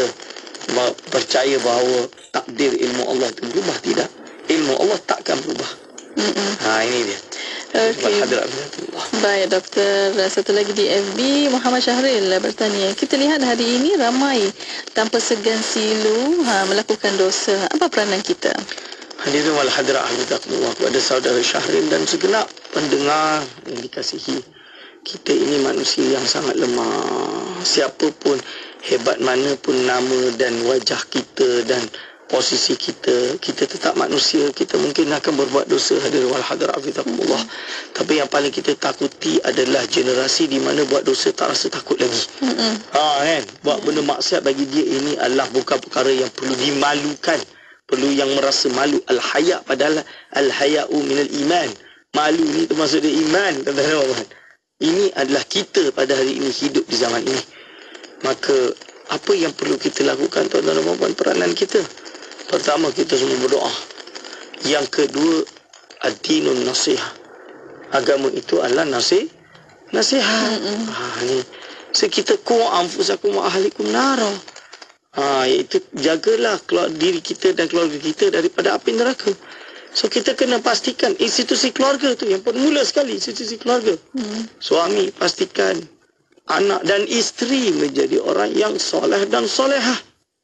percaya bahawa takdir ilmu Allah itu berubah. Tidak. Ilmu Allah takkan berubah. Mm-mm. Ha, ini dia. Okay. Baik, doktor. Satu lagi di F B, Muhammad Syahril bertanya, kita lihat hari ini ramai tanpa segan silu ha, melakukan dosa. Apa peranan kita? Hadirin wal hadirat hafizakumullah, kepada saudara Syahril dan segenap pendengar yang dikasihi. Kita ini manusia yang sangat lemah. Siapapun, hebat mana pun nama dan wajah kita dan posisi kita, kita tetap manusia. Kita mungkin akan berbuat dosa, hadirin wal hadirat hafizakumullah. Mm-hmm. Tapi yang paling kita takuti adalah generasi di mana buat dosa tak rasa takut lagi. Mm-hmm. Ha, kan? Buat benda maksiat bagi dia ini adalah bukan perkara yang perlu dimalukan, perlu yang merasa malu. Al-haya, padahal al-haya'u minal iman. Malu ni termasuk dia iman, tuan-tuan. Ini adalah kita pada hari ini, hidup di zaman ini. Maka apa yang perlu kita lakukan, tuan-tuan dan puan-puan, peranan kita? Pertama, kita semua berdoa. Yang kedua, ad-dinun nasihah. Agama itu adalah nasih, nasihat. Mm-hmm. Ha, ni. So, kita ku anfusakum wa ahlikum nara. Ha, iaitu jagalah keluarga diri kita dan keluarga kita daripada api neraka. So, kita kena pastikan institusi keluarga tu yang permula sekali, institusi keluarga. Mm. Suami pastikan anak dan isteri menjadi orang yang soleh dan solehah.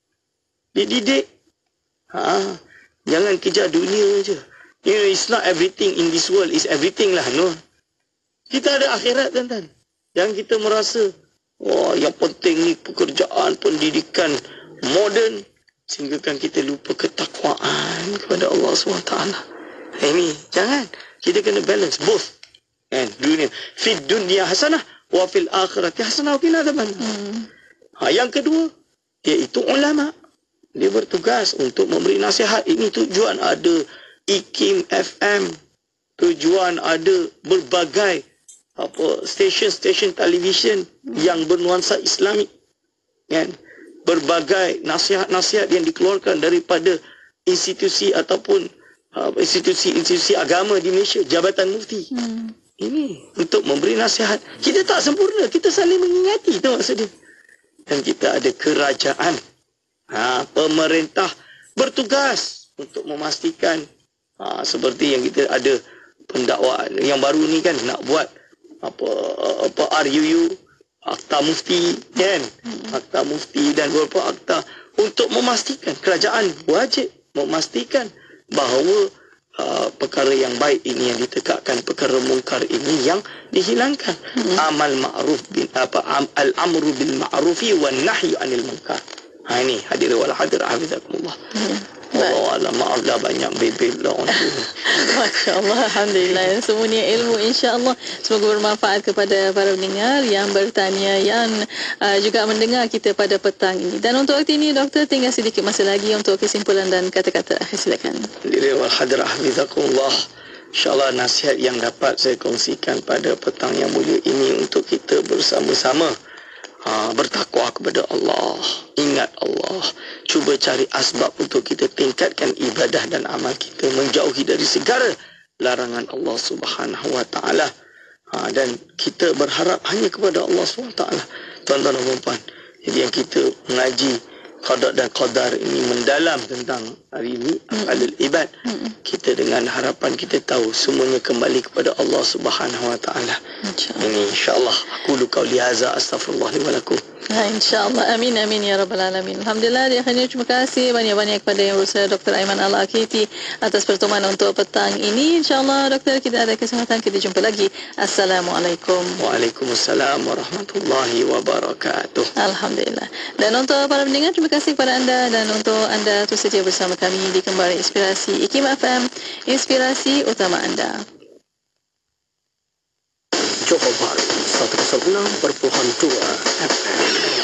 Dididik. Ha, jangan kejar dunia je. You know, it's not everything in this world is everything lah, no. Kita ada akhirat, tuan-tuan. Jangan kita merasa, wah, yang penting ni pekerjaan, pendidikan moden, sehingga kan kita lupa ketakwaan kepada Allah subhanahu wa taala. Ini jangan. Kita kena balance both. And dunia, fid dunya hasanah wa fil akhirati hasanah wa qina adzaban. Hmm. Ha, yang kedua, iaitu ulama. Dia bertugas untuk memberi nasihat. Ini tujuan ada I K I M F M. Tujuan ada berbagai apa stesen-stesen televisyen yang bernuansa Islamik. Kan? Berbagai nasihat-nasihat yang dikeluarkan daripada institusi ataupun uh, institusi-institusi agama di Malaysia. Jabatan Mufti. Hmm. Ini untuk memberi nasihat. Kita tak sempurna. Kita saling mengingati. Itu maksudnya. Dan kita ada kerajaan. Ha, pemerintah bertugas untuk memastikan ha, seperti yang kita ada pendakwaan yang baru ni kan, nak buat apa apa R U U, akta mufti kan, akta mufti dan beberapa akta untuk memastikan kerajaan wajib memastikan bahawa uh, perkara yang baik ini yang ditegakkan, perkara mungkar ini yang dihilangkan. Hmm. Amal ma'ruf bin apa al amru bil ma'rufi wan nahyi anil munkar. Ha, ini hadirin wal hadir hafizakumullah. Ya. Allah Allah, maaflah banyak bebel lah orang tu. Masya Allah, Alhamdulillah. Semuanya ilmu insya-Allah. Semoga bermanfaat kepada para pendengar yang bertanya, yang uh, juga mendengar kita pada petang ini. Dan untuk waktu ini, Doktor, tinggal sedikit masa lagi untuk kesimpulan dan kata-kata akhir. Silakan. Alhamdulillah wal hadrah hafizakumullah. InsyaAllah nasihat yang dapat saya kongsikan pada petang yang mulia ini untuk kita bersama-sama ha, bertakwa kepada Allah, ingat Allah, cuba cari asbab untuk kita tingkatkan ibadah dan amal kita, menjauhi dari segala larangan Allah Subhanahu Wa Taala, ha, dan kita berharap hanya kepada Allah Subhanahu Wa Taala. Tuan-tuan dan puan-puan, jadi yang kita mengaji qada dan qadar ini mendalam tentang hari ini afalul ibad, kita dengan harapan kita tahu semuanya kembali kepada Allah Subhanahu Wa Taala. Ini insya-Allah aku lu qauli hadza astaghfirullah li wa lakum. Ha, InsyaAllah. Amin, amin ya Rabbal Alamin. Alhamdulillah. Di akhirnya terima kasih banyak-banyak kepada yang berusaha Doktor Aiman Al-Akiti atas pertemuan untuk petang ini. InsyaAllah Doktor, kita ada kesempatan kita jumpa lagi. Assalamualaikum. Waalaikumsalam warahmatullahi wabarakatuh. Alhamdulillah. Dan untuk para pendengar, terima kasih kepada anda, dan untuk anda terus setia bersama kami di Kembara Inspirasi I K I M F M, inspirasi utama anda. Johor Bahru seratus enam perpuluhan dua F M.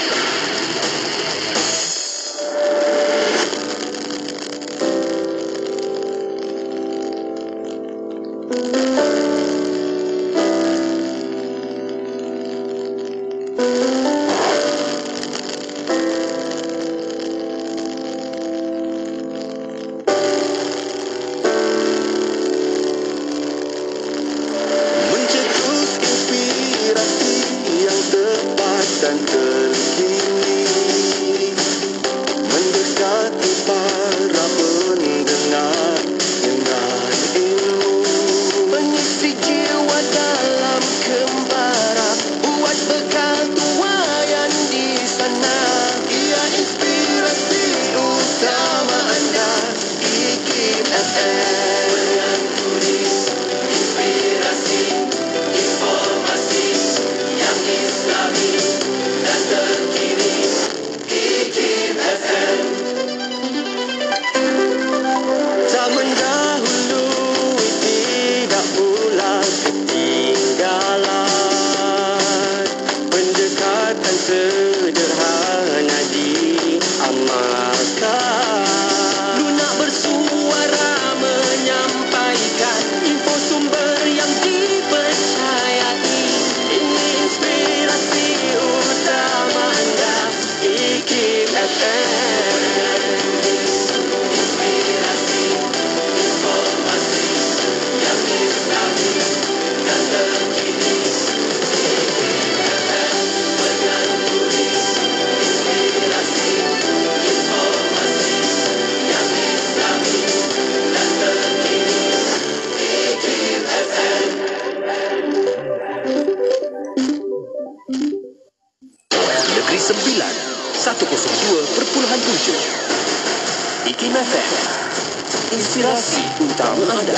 Inspirasi utama anda.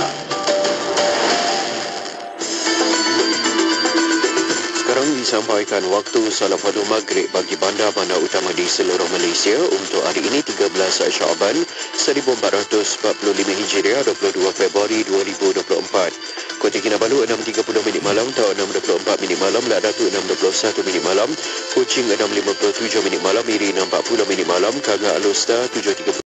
Sekarang disampaikan waktu salat fardu maghrib bagi bandar-bandar utama di seluruh Malaysia untuk hari ini tiga belas Syaban seribu empat ratus empat puluh lima Hijriah, dua puluh dua Februari dua ribu dua puluh empat. Kota Kinabalu enam tiga puluh minit malam, Tau enam dua puluh empat minit malam, Lak Datu enam dua puluh satu minit malam, Kuching enam lima puluh tujuh minit malam, Iri enam empat puluh minit malam, Kagak Alustar tujuh tiga puluh